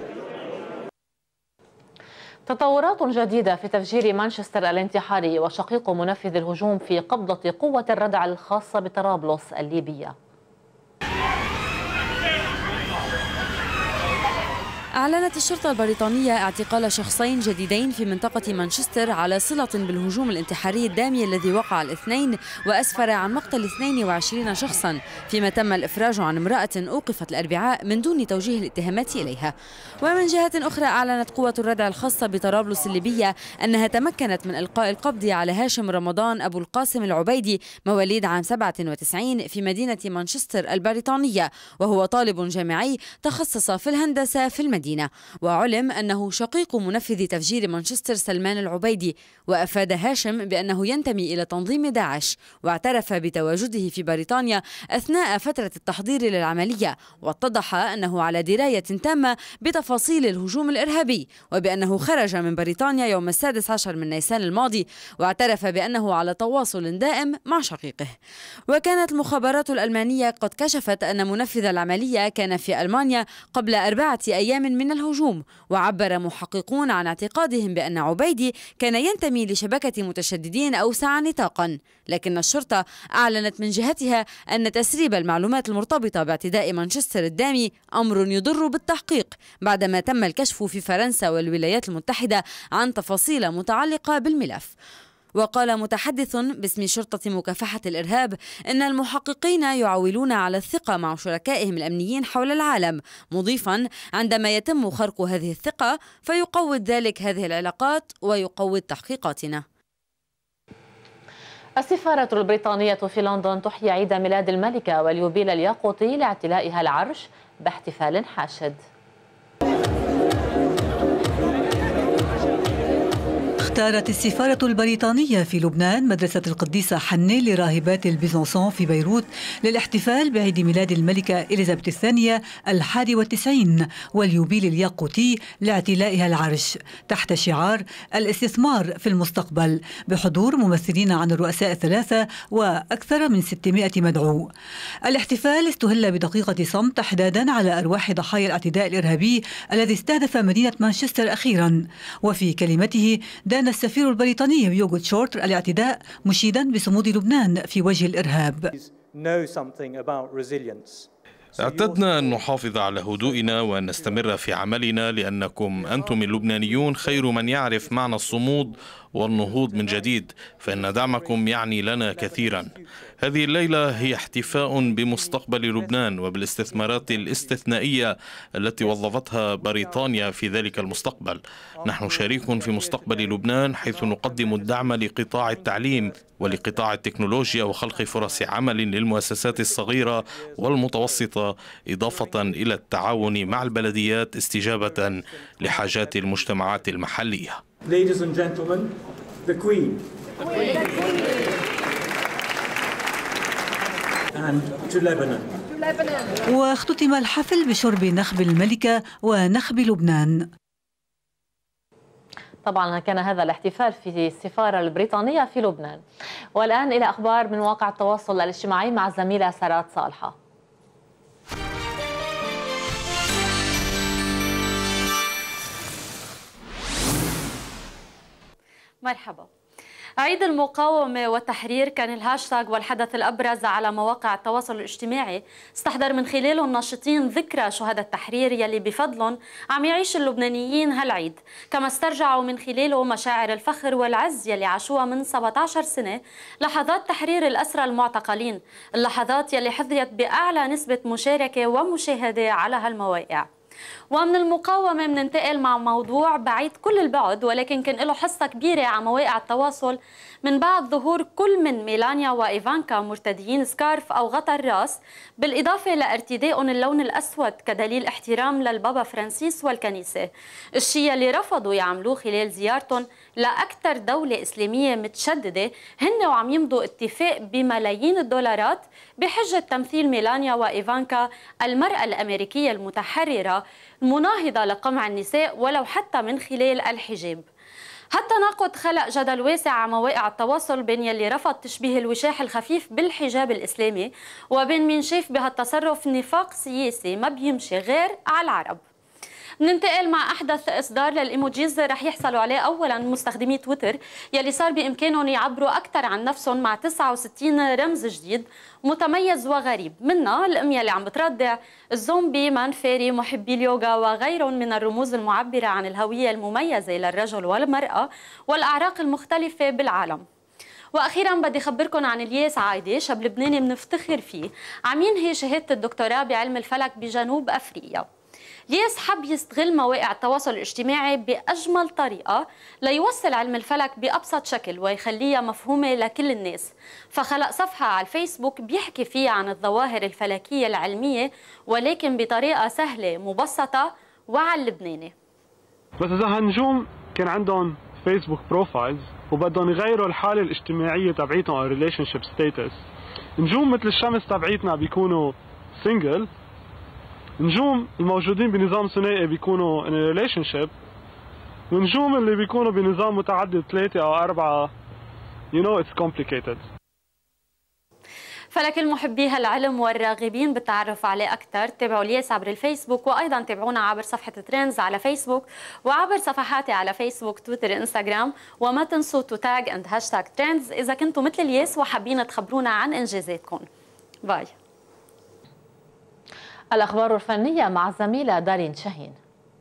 تطورات جديدة في تفجير مانشستر الانتحاري وشقيق منفذ الهجوم في قبضة قوة الردع الخاصة بطرابلس الليبية. أعلنت الشرطة البريطانية اعتقال شخصين جديدين في منطقة مانشستر على صلة بالهجوم الانتحاري الدامي الذي وقع الاثنين وأسفر عن مقتل اثنين وعشرين شخصا، فيما تم الإفراج عن امرأة أوقفت الأربعاء من دون توجيه الاتهامات إليها. ومن جهة أخرى أعلنت قوة الردع الخاصة بطرابلس الليبية أنها تمكنت من إلقاء القبض على هاشم رمضان أبو القاسم العبيدي مواليد عام سبعة وتسعين في مدينة مانشستر البريطانية، وهو طالب جامعي تخصص في الهندسة في المدينة. وعلم أنه شقيق منفذ تفجير مانشستر سلمان العبيدي. وأفاد هاشم بأنه ينتمي إلى تنظيم داعش، واعترف بتواجده في بريطانيا أثناء فترة التحضير للعملية، واتضح أنه على دراية تامة بتفاصيل الهجوم الإرهابي، وبأنه خرج من بريطانيا يوم السادس عشر من نيسان الماضي، واعترف بأنه على تواصل دائم مع شقيقه. وكانت المخابرات الألمانية قد كشفت أن منفذ العملية كان في ألمانيا قبل أربعة أيام من الهجوم، وعبر محققون عن اعتقادهم بأن عبيدي كان ينتمي لشبكة متشددين أوسع نطاقا. لكن الشرطة أعلنت من جهتها أن تسريب المعلومات المرتبطة باعتداء مانشستر الدامي أمر يضر بالتحقيق، بعدما تم الكشف في فرنسا والولايات المتحدة عن تفاصيل متعلقة بالملف. وقال متحدث باسم شرطة مكافحة الإرهاب إن المحققين يعولون على الثقة مع شركائهم الأمنيين حول العالم، مضيفا عندما يتم خرق هذه الثقة فيقوض ذلك هذه العلاقات ويقوض تحقيقاتنا. السفارة البريطانية في لندن تحيي عيد ميلاد الملكة واليوبيل الياقوتي لاعتلائها العرش باحتفال حاشد. اختارت السفارة البريطانية في لبنان مدرسة القديسة حنة لراهبات البيزنطون في بيروت للاحتفال بعيد ميلاد الملكة إليزابيث الثانية الحادي والتسعين واليوبيل الياقوتي لاعتلائها العرش، تحت شعار الاستثمار في المستقبل، بحضور ممثلين عن الرؤساء الثلاثة وأكثر من ستمائة مدعو. الاحتفال استهل بدقيقة صمت إحدادا على أرواح ضحايا الاعتداء الإرهابي الذي استهدف مدينة مانشستر أخيرا. وفي كلمته دان السفير البريطاني يوغوت شورتر الاعتداء مشيدا بصمود لبنان في وجه الإرهاب. اعتدنا أن نحافظ على هدوئنا وأن نستمر في عملنا، لأنكم أنتم اللبنانيون خير من يعرف معنى الصمود والنهوض من جديد، فإن دعمكم يعني لنا كثيرا. هذه الليلة هي احتفاء بمستقبل لبنان وبالاستثمارات الاستثنائية التي وظفتها بريطانيا في ذلك المستقبل. نحن شريك في مستقبل لبنان، حيث نقدم الدعم لقطاع التعليم ولقطاع التكنولوجيا وخلق فرص عمل للمؤسسات الصغيرة والمتوسطة، إضافة إلى التعاون مع البلديات استجابة لحاجات المجتمعات المحلية. Ladies and gentlemen, the Queen. And to Lebanon. واختتم الحفل بشرب نخب الملكة ونخب لبنان. طبعا كان هذا الاحتفال في السفارة البريطانية في لبنان. والآن إلى أخبار من واقع التواصل الاجتماعي مع الزميلة سارات صالحة. مرحبا. عيد المقاومة والتحرير كان الهاشتاغ والحدث الأبرز على مواقع التواصل الاجتماعي، استحضر من خلاله الناشطين ذكرى شهداء التحرير يلي بفضلهم عم يعيش اللبنانيين هالعيد، كما استرجعوا من خلاله مشاعر الفخر والعز يلي عاشوها من سبعة عشر سنة، لحظات تحرير الأسرى المعتقلين، اللحظات يلي حظيت بأعلى نسبة مشاركة ومشاهدة على هالمواقع. ومن المقاومة بننتقل مع موضوع بعيد كل البعد، ولكن كان له حصة كبيرة على مواقع التواصل من بعد ظهور كل من ميلانيا وإيفانكا مرتديين سكارف أو غطا الراس، بالإضافة لارتدائهم اللون الأسود كدليل احترام للبابا فرانسيس والكنيسة، الشيء اللي رفضوا يعملوه خلال زيارتهم لأكثر دولة إسلامية متشددة، هن وعم يمضوا اتفاق بملايين الدولارات بحجة تمثيل ميلانيا وإيفانكا المرأة الأمريكية المتحررة المناهضة لقمع النساء ولو حتى من خلال الحجاب. هالتناقض خلق جدل واسع على مواقع التواصل بين يلي رفض تشبيه الوشاح الخفيف بالحجاب الإسلامي وبين مين شاف بهالتصرف نفاق سياسي ما بيمشي غير على العرب. ننتقل مع أحدث إصدار للإيموجيز رح يحصلوا عليه أولا مستخدمي تويتر يلي صار بإمكانهم يعبروا أكثر عن نفسهم مع تسعة وستين رمز جديد متميز وغريب، منها الأم يلي عم بتردع، الزومبي، مان فيري، محبي اليوغا وغيرهم من الرموز المعبرة عن الهوية المميزة للرجل والمرأة والأعراق المختلفة بالعالم. واخيرا بدي اخبركم عن الياس عايدي، شاب لبناني بنفتخر فيه، عم ينهي شهاده الدكتوراه بعلم الفلك بجنوب افريقيا. الياس حب يستغل مواقع التواصل الاجتماعي باجمل طريقه ليوصل علم الفلك بابسط شكل ويخليها مفهومه لكل الناس، فخلق صفحه على الفيسبوك بيحكي فيها عن الظواهر الفلكيه العلميه ولكن بطريقه سهله مبسطه وعلى اللبناني. بس اذا هالنجوم كان عندهم فيسبوك بروفايلز وبدهم يغيروا الحاله الاجتماعيه تبعيتهم او ريليشن شيب ستاتس، نجوم مثل الشمس تبعيتنا بيكونوا سنجل، نجوم الموجودين بنظام ثنائي بيكونوا ان ريليشن شيب، ونجوم اللي بيكونوا بنظام متعدد ثلاثه او اربعه you know it's complicated. فلكل محبي هالعلم والراغبين بالتعرف عليه أكثر تابعوا الياس عبر الفيسبوك، وأيضا تابعونا عبر صفحة ترندز على فيسبوك وعبر صفحاتي على فيسبوك تويتر انستغرام، وما تنسوا تو تاج اند هاشتاج ترندز إذا كنتوا مثل الياس وحابين تخبرونا عن إنجازاتكم. باي. الأخبار الفنية مع الزميلة دارين شاهين.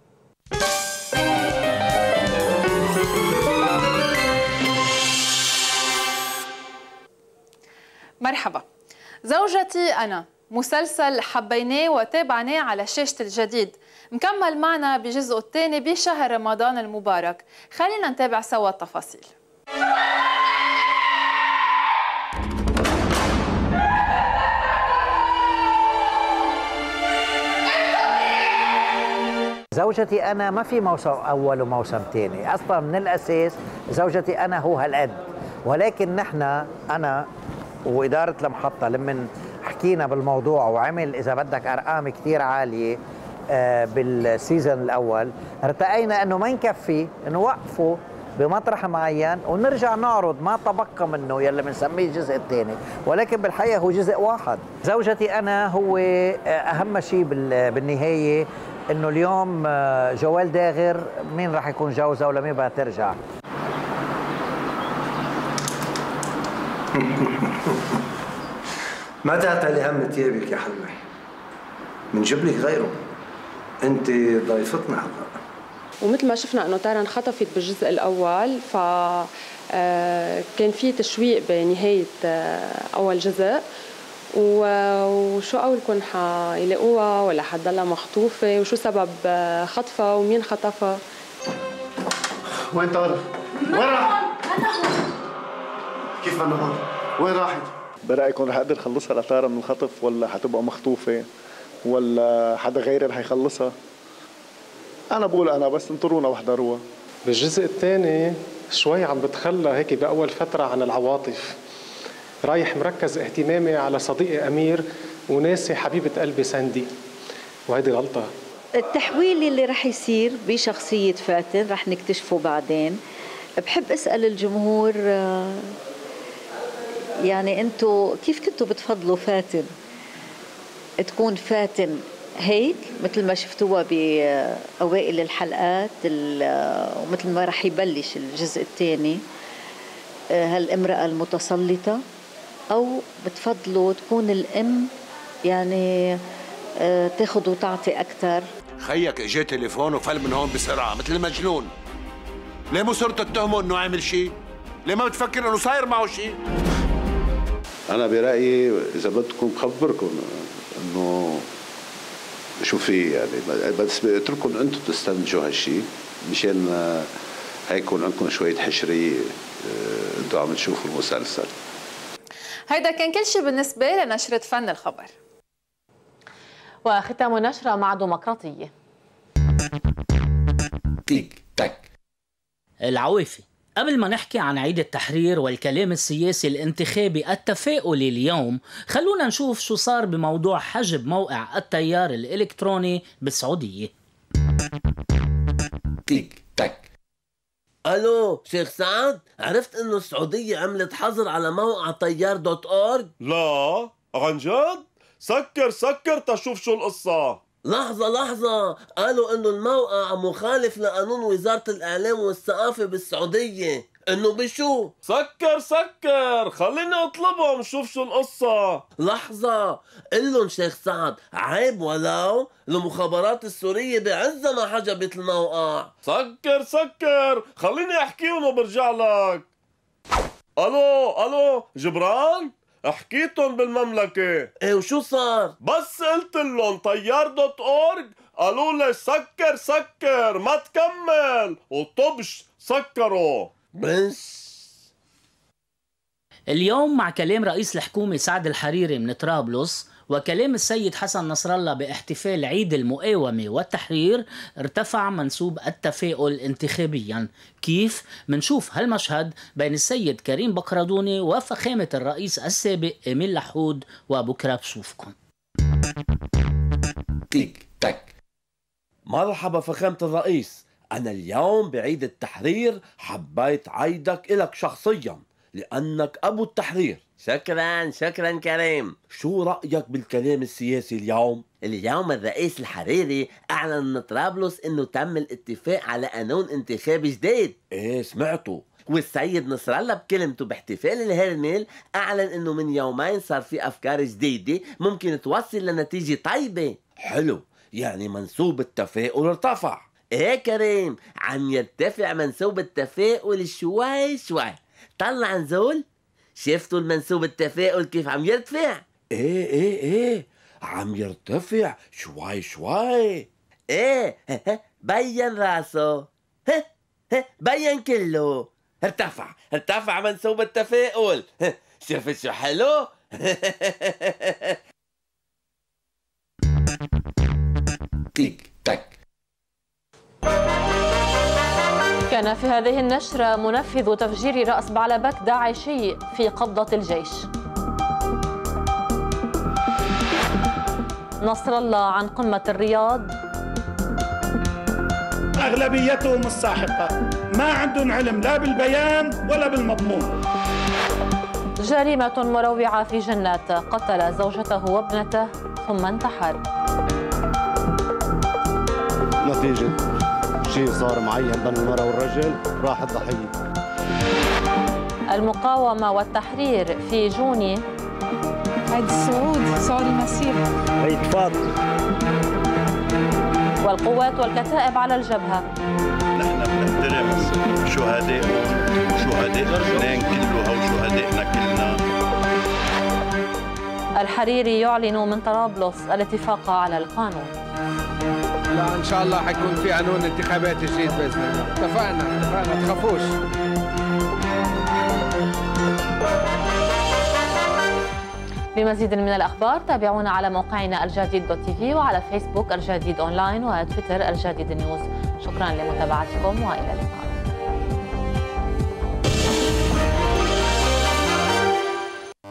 مرحبا. زوجتي أنا مسلسل حبيناه وتابعناه على شاشة الجديد، مكمل معنا بجزء الثاني بشهر رمضان المبارك، خلينا نتابع سوا التفاصيل. زوجتي أنا ما في موسم أول وموسم ثاني، أصلا من الأساس زوجتي أنا هو هالقد، ولكن نحن أنا وإدارة المحطة لما حكينا بالموضوع وعمل إذا بدك أرقام كتير عالية بالسيزن الأول، ارتقينا أنه ما نكفي، أنه وقفوا بمطرح معين ونرجع نعرض ما تبقى منه يلي بنسميه الجزء الثاني، ولكن بالحقيقة هو جزء واحد. زوجتي أنا هو أهم شيء بالنهاية، أنه اليوم جوال داغر مين راح يكون جوزها ولا مين بدها ترجع. ما تعتلي هم ثيابك يا حلوة، بنجيب لك غيره، انت ضيفتنا هلا. ومثل ما شفنا انه تارا انخطفت بالجزء الاول، ف كان في تشويق بنهايه اول جزء، وشو قولكم حيلاقوها ولا حتضلها مخطوفه، وشو سبب خطفها ومين خطفها. وين تارا؟ وين راحت؟ كيف انا هون؟ وين راحت؟ برأيكم رح اقدر اخلصها لتارا من الخطف، ولا حتبقى مخطوفه، ولا حدا غيري رح يخلصها؟ انا بقول انا بس انطرونا واحضروها. بالجزء الثاني شوي عم بتخلى هيك باول فتره عن العواطف، رايح مركز اهتمامي على صديقي امير وناسي حبيبه قلبي ساندي، وهيدي غلطه. التحويل اللي رح يصير بشخصيه فاتن رح نكتشفه بعدين. بحب اسال الجمهور يعني انتم كيف كنتوا بتفضلوا فاتن؟ تكون فاتن هيك مثل ما شفتوها بأوائل الحلقات ومثل ما رح يبلش الجزء الثاني، هالامرأة المتسلطة، أو بتفضلوا تكون الأم يعني تاخذ وتعطي أكثر؟ خيك اجى تليفون وفل من هون بسرعة مثل المجنون. ليه مو صرت تتهمه انه عامل شيء؟ ليه ما بتفكر انه صاير معه شيء؟ أنا برأيي إذا بدكم بخبركم إنه شو في يعني، بس بترككم أنتم تستنتجوا هالشيء مشان هيكون عندكم شوية حشرية أنتم عم تشوفوا المسلسل. هيدا كان كل شيء بالنسبة لنشرة فن الخبر. وختام النشرة مع ديمقراطية. تيك تاك. العوافي، قبل ما نحكي عن عيد التحرير والكلام السياسي الانتخابي التفاؤلي اليوم، خلونا نشوف شو صار بموضوع حجب موقع التيار الإلكتروني بالسعودية. تيك تاك. الو شيخ سعد، عرفت انه السعودية عملت حظر على موقع طيار دوت اورج؟ لا عن جد؟ سكر سكر تشوف شو القصة. لحظة لحظة، قالوا انه الموقع مخالف لقانون وزارة الاعلام والثقافة بالسعودية، انه بشو؟ سكر سكر، خليني اطلبهم شوف شو القصة. لحظة، قلن شيخ سعد عيب ولو المخابرات السورية بعزة ما حجبت الموقع. سكر سكر، خليني احكيهم وبرجع لك. الو الو جبران، حكيتهم بالمملكة. ايه وشو صار؟ بس قلت لهم طيار دوت اورج قالوا لي سكر سكر ما تكمل وطبش سكروا. بس اليوم مع كلام رئيس الحكومة سعد الحريري من طرابلس وكلام السيد حسن نصر الله باحتفال عيد المقاومة والتحرير ارتفع منسوب التفاؤل انتخابيا. كيف؟ منشوف هالمشهد بين السيد كريم بقردوني وفخامة الرئيس السابق إميل لحود وبكرة بشوفكم. تيك تاك. مرحبا فخامة الرئيس، أنا اليوم بعيد التحرير حبيت عيدك إلك شخصيا لأنك أبو التحرير. شكرا شكرا كريم. شو رأيك بالكلام السياسي اليوم؟ اليوم الرئيس الحريري أعلن من طرابلس إنه تم الاتفاق على قانون انتخابي جديد. إيه سمعته. والسيد نصر الله بكلمته باحتفال الهرنيل أعلن إنه من يومين صار في أفكار جديدة ممكن توصل لنتيجة طيبة. حلو، يعني منسوب التفاؤل ارتفع. إيه كريم، عم يرتفع منسوب التفاؤل شوي شوي. طلع نزول، شفتوا المنسوب التفاؤل كيف عم يرتفع؟ ايه ايه ايه عم يرتفع شوي شوي. ايه بين راسه، بين كله. ارتفع ارتفع منسوب التفاؤل. شفت شو حلو؟ تيك تاك. كان في هذه النشرة منفذ تفجير رأس بعلبك داعشي في قبضة الجيش. نصر الله عن قمة الرياض. أغلبيتهم الساحقة ما عندهم علم لا بالبيان ولا بالمضمون. جريمة مروعة في جنات، قتل زوجته وابنته ثم انتحر. نتيجة شيء صار معين بين المرأة والرجل راح الضحية. المقاومة والتحرير في جوني. عيد السعود، سعود المسيح. عيد فاطمة. والقوات والكتائب على الجبهة. نحن بنحترم شهداء وشهداء لبنان كلها وشهدائنا كلنا. الحريري يعلن من طرابلس الاتفاق على القانون. لا ان شاء الله حيكون في قانون انتخابات جديد باذن الله. اتفقنا اتفقنا ما تخافوش. بمزيد من الاخبار تابعونا على موقعنا الجديد دوت تي في وعلى فيسبوك الجديد اونلاين وتويتر الجديد نيوز. شكرا لمتابعتكم والى اللقاء.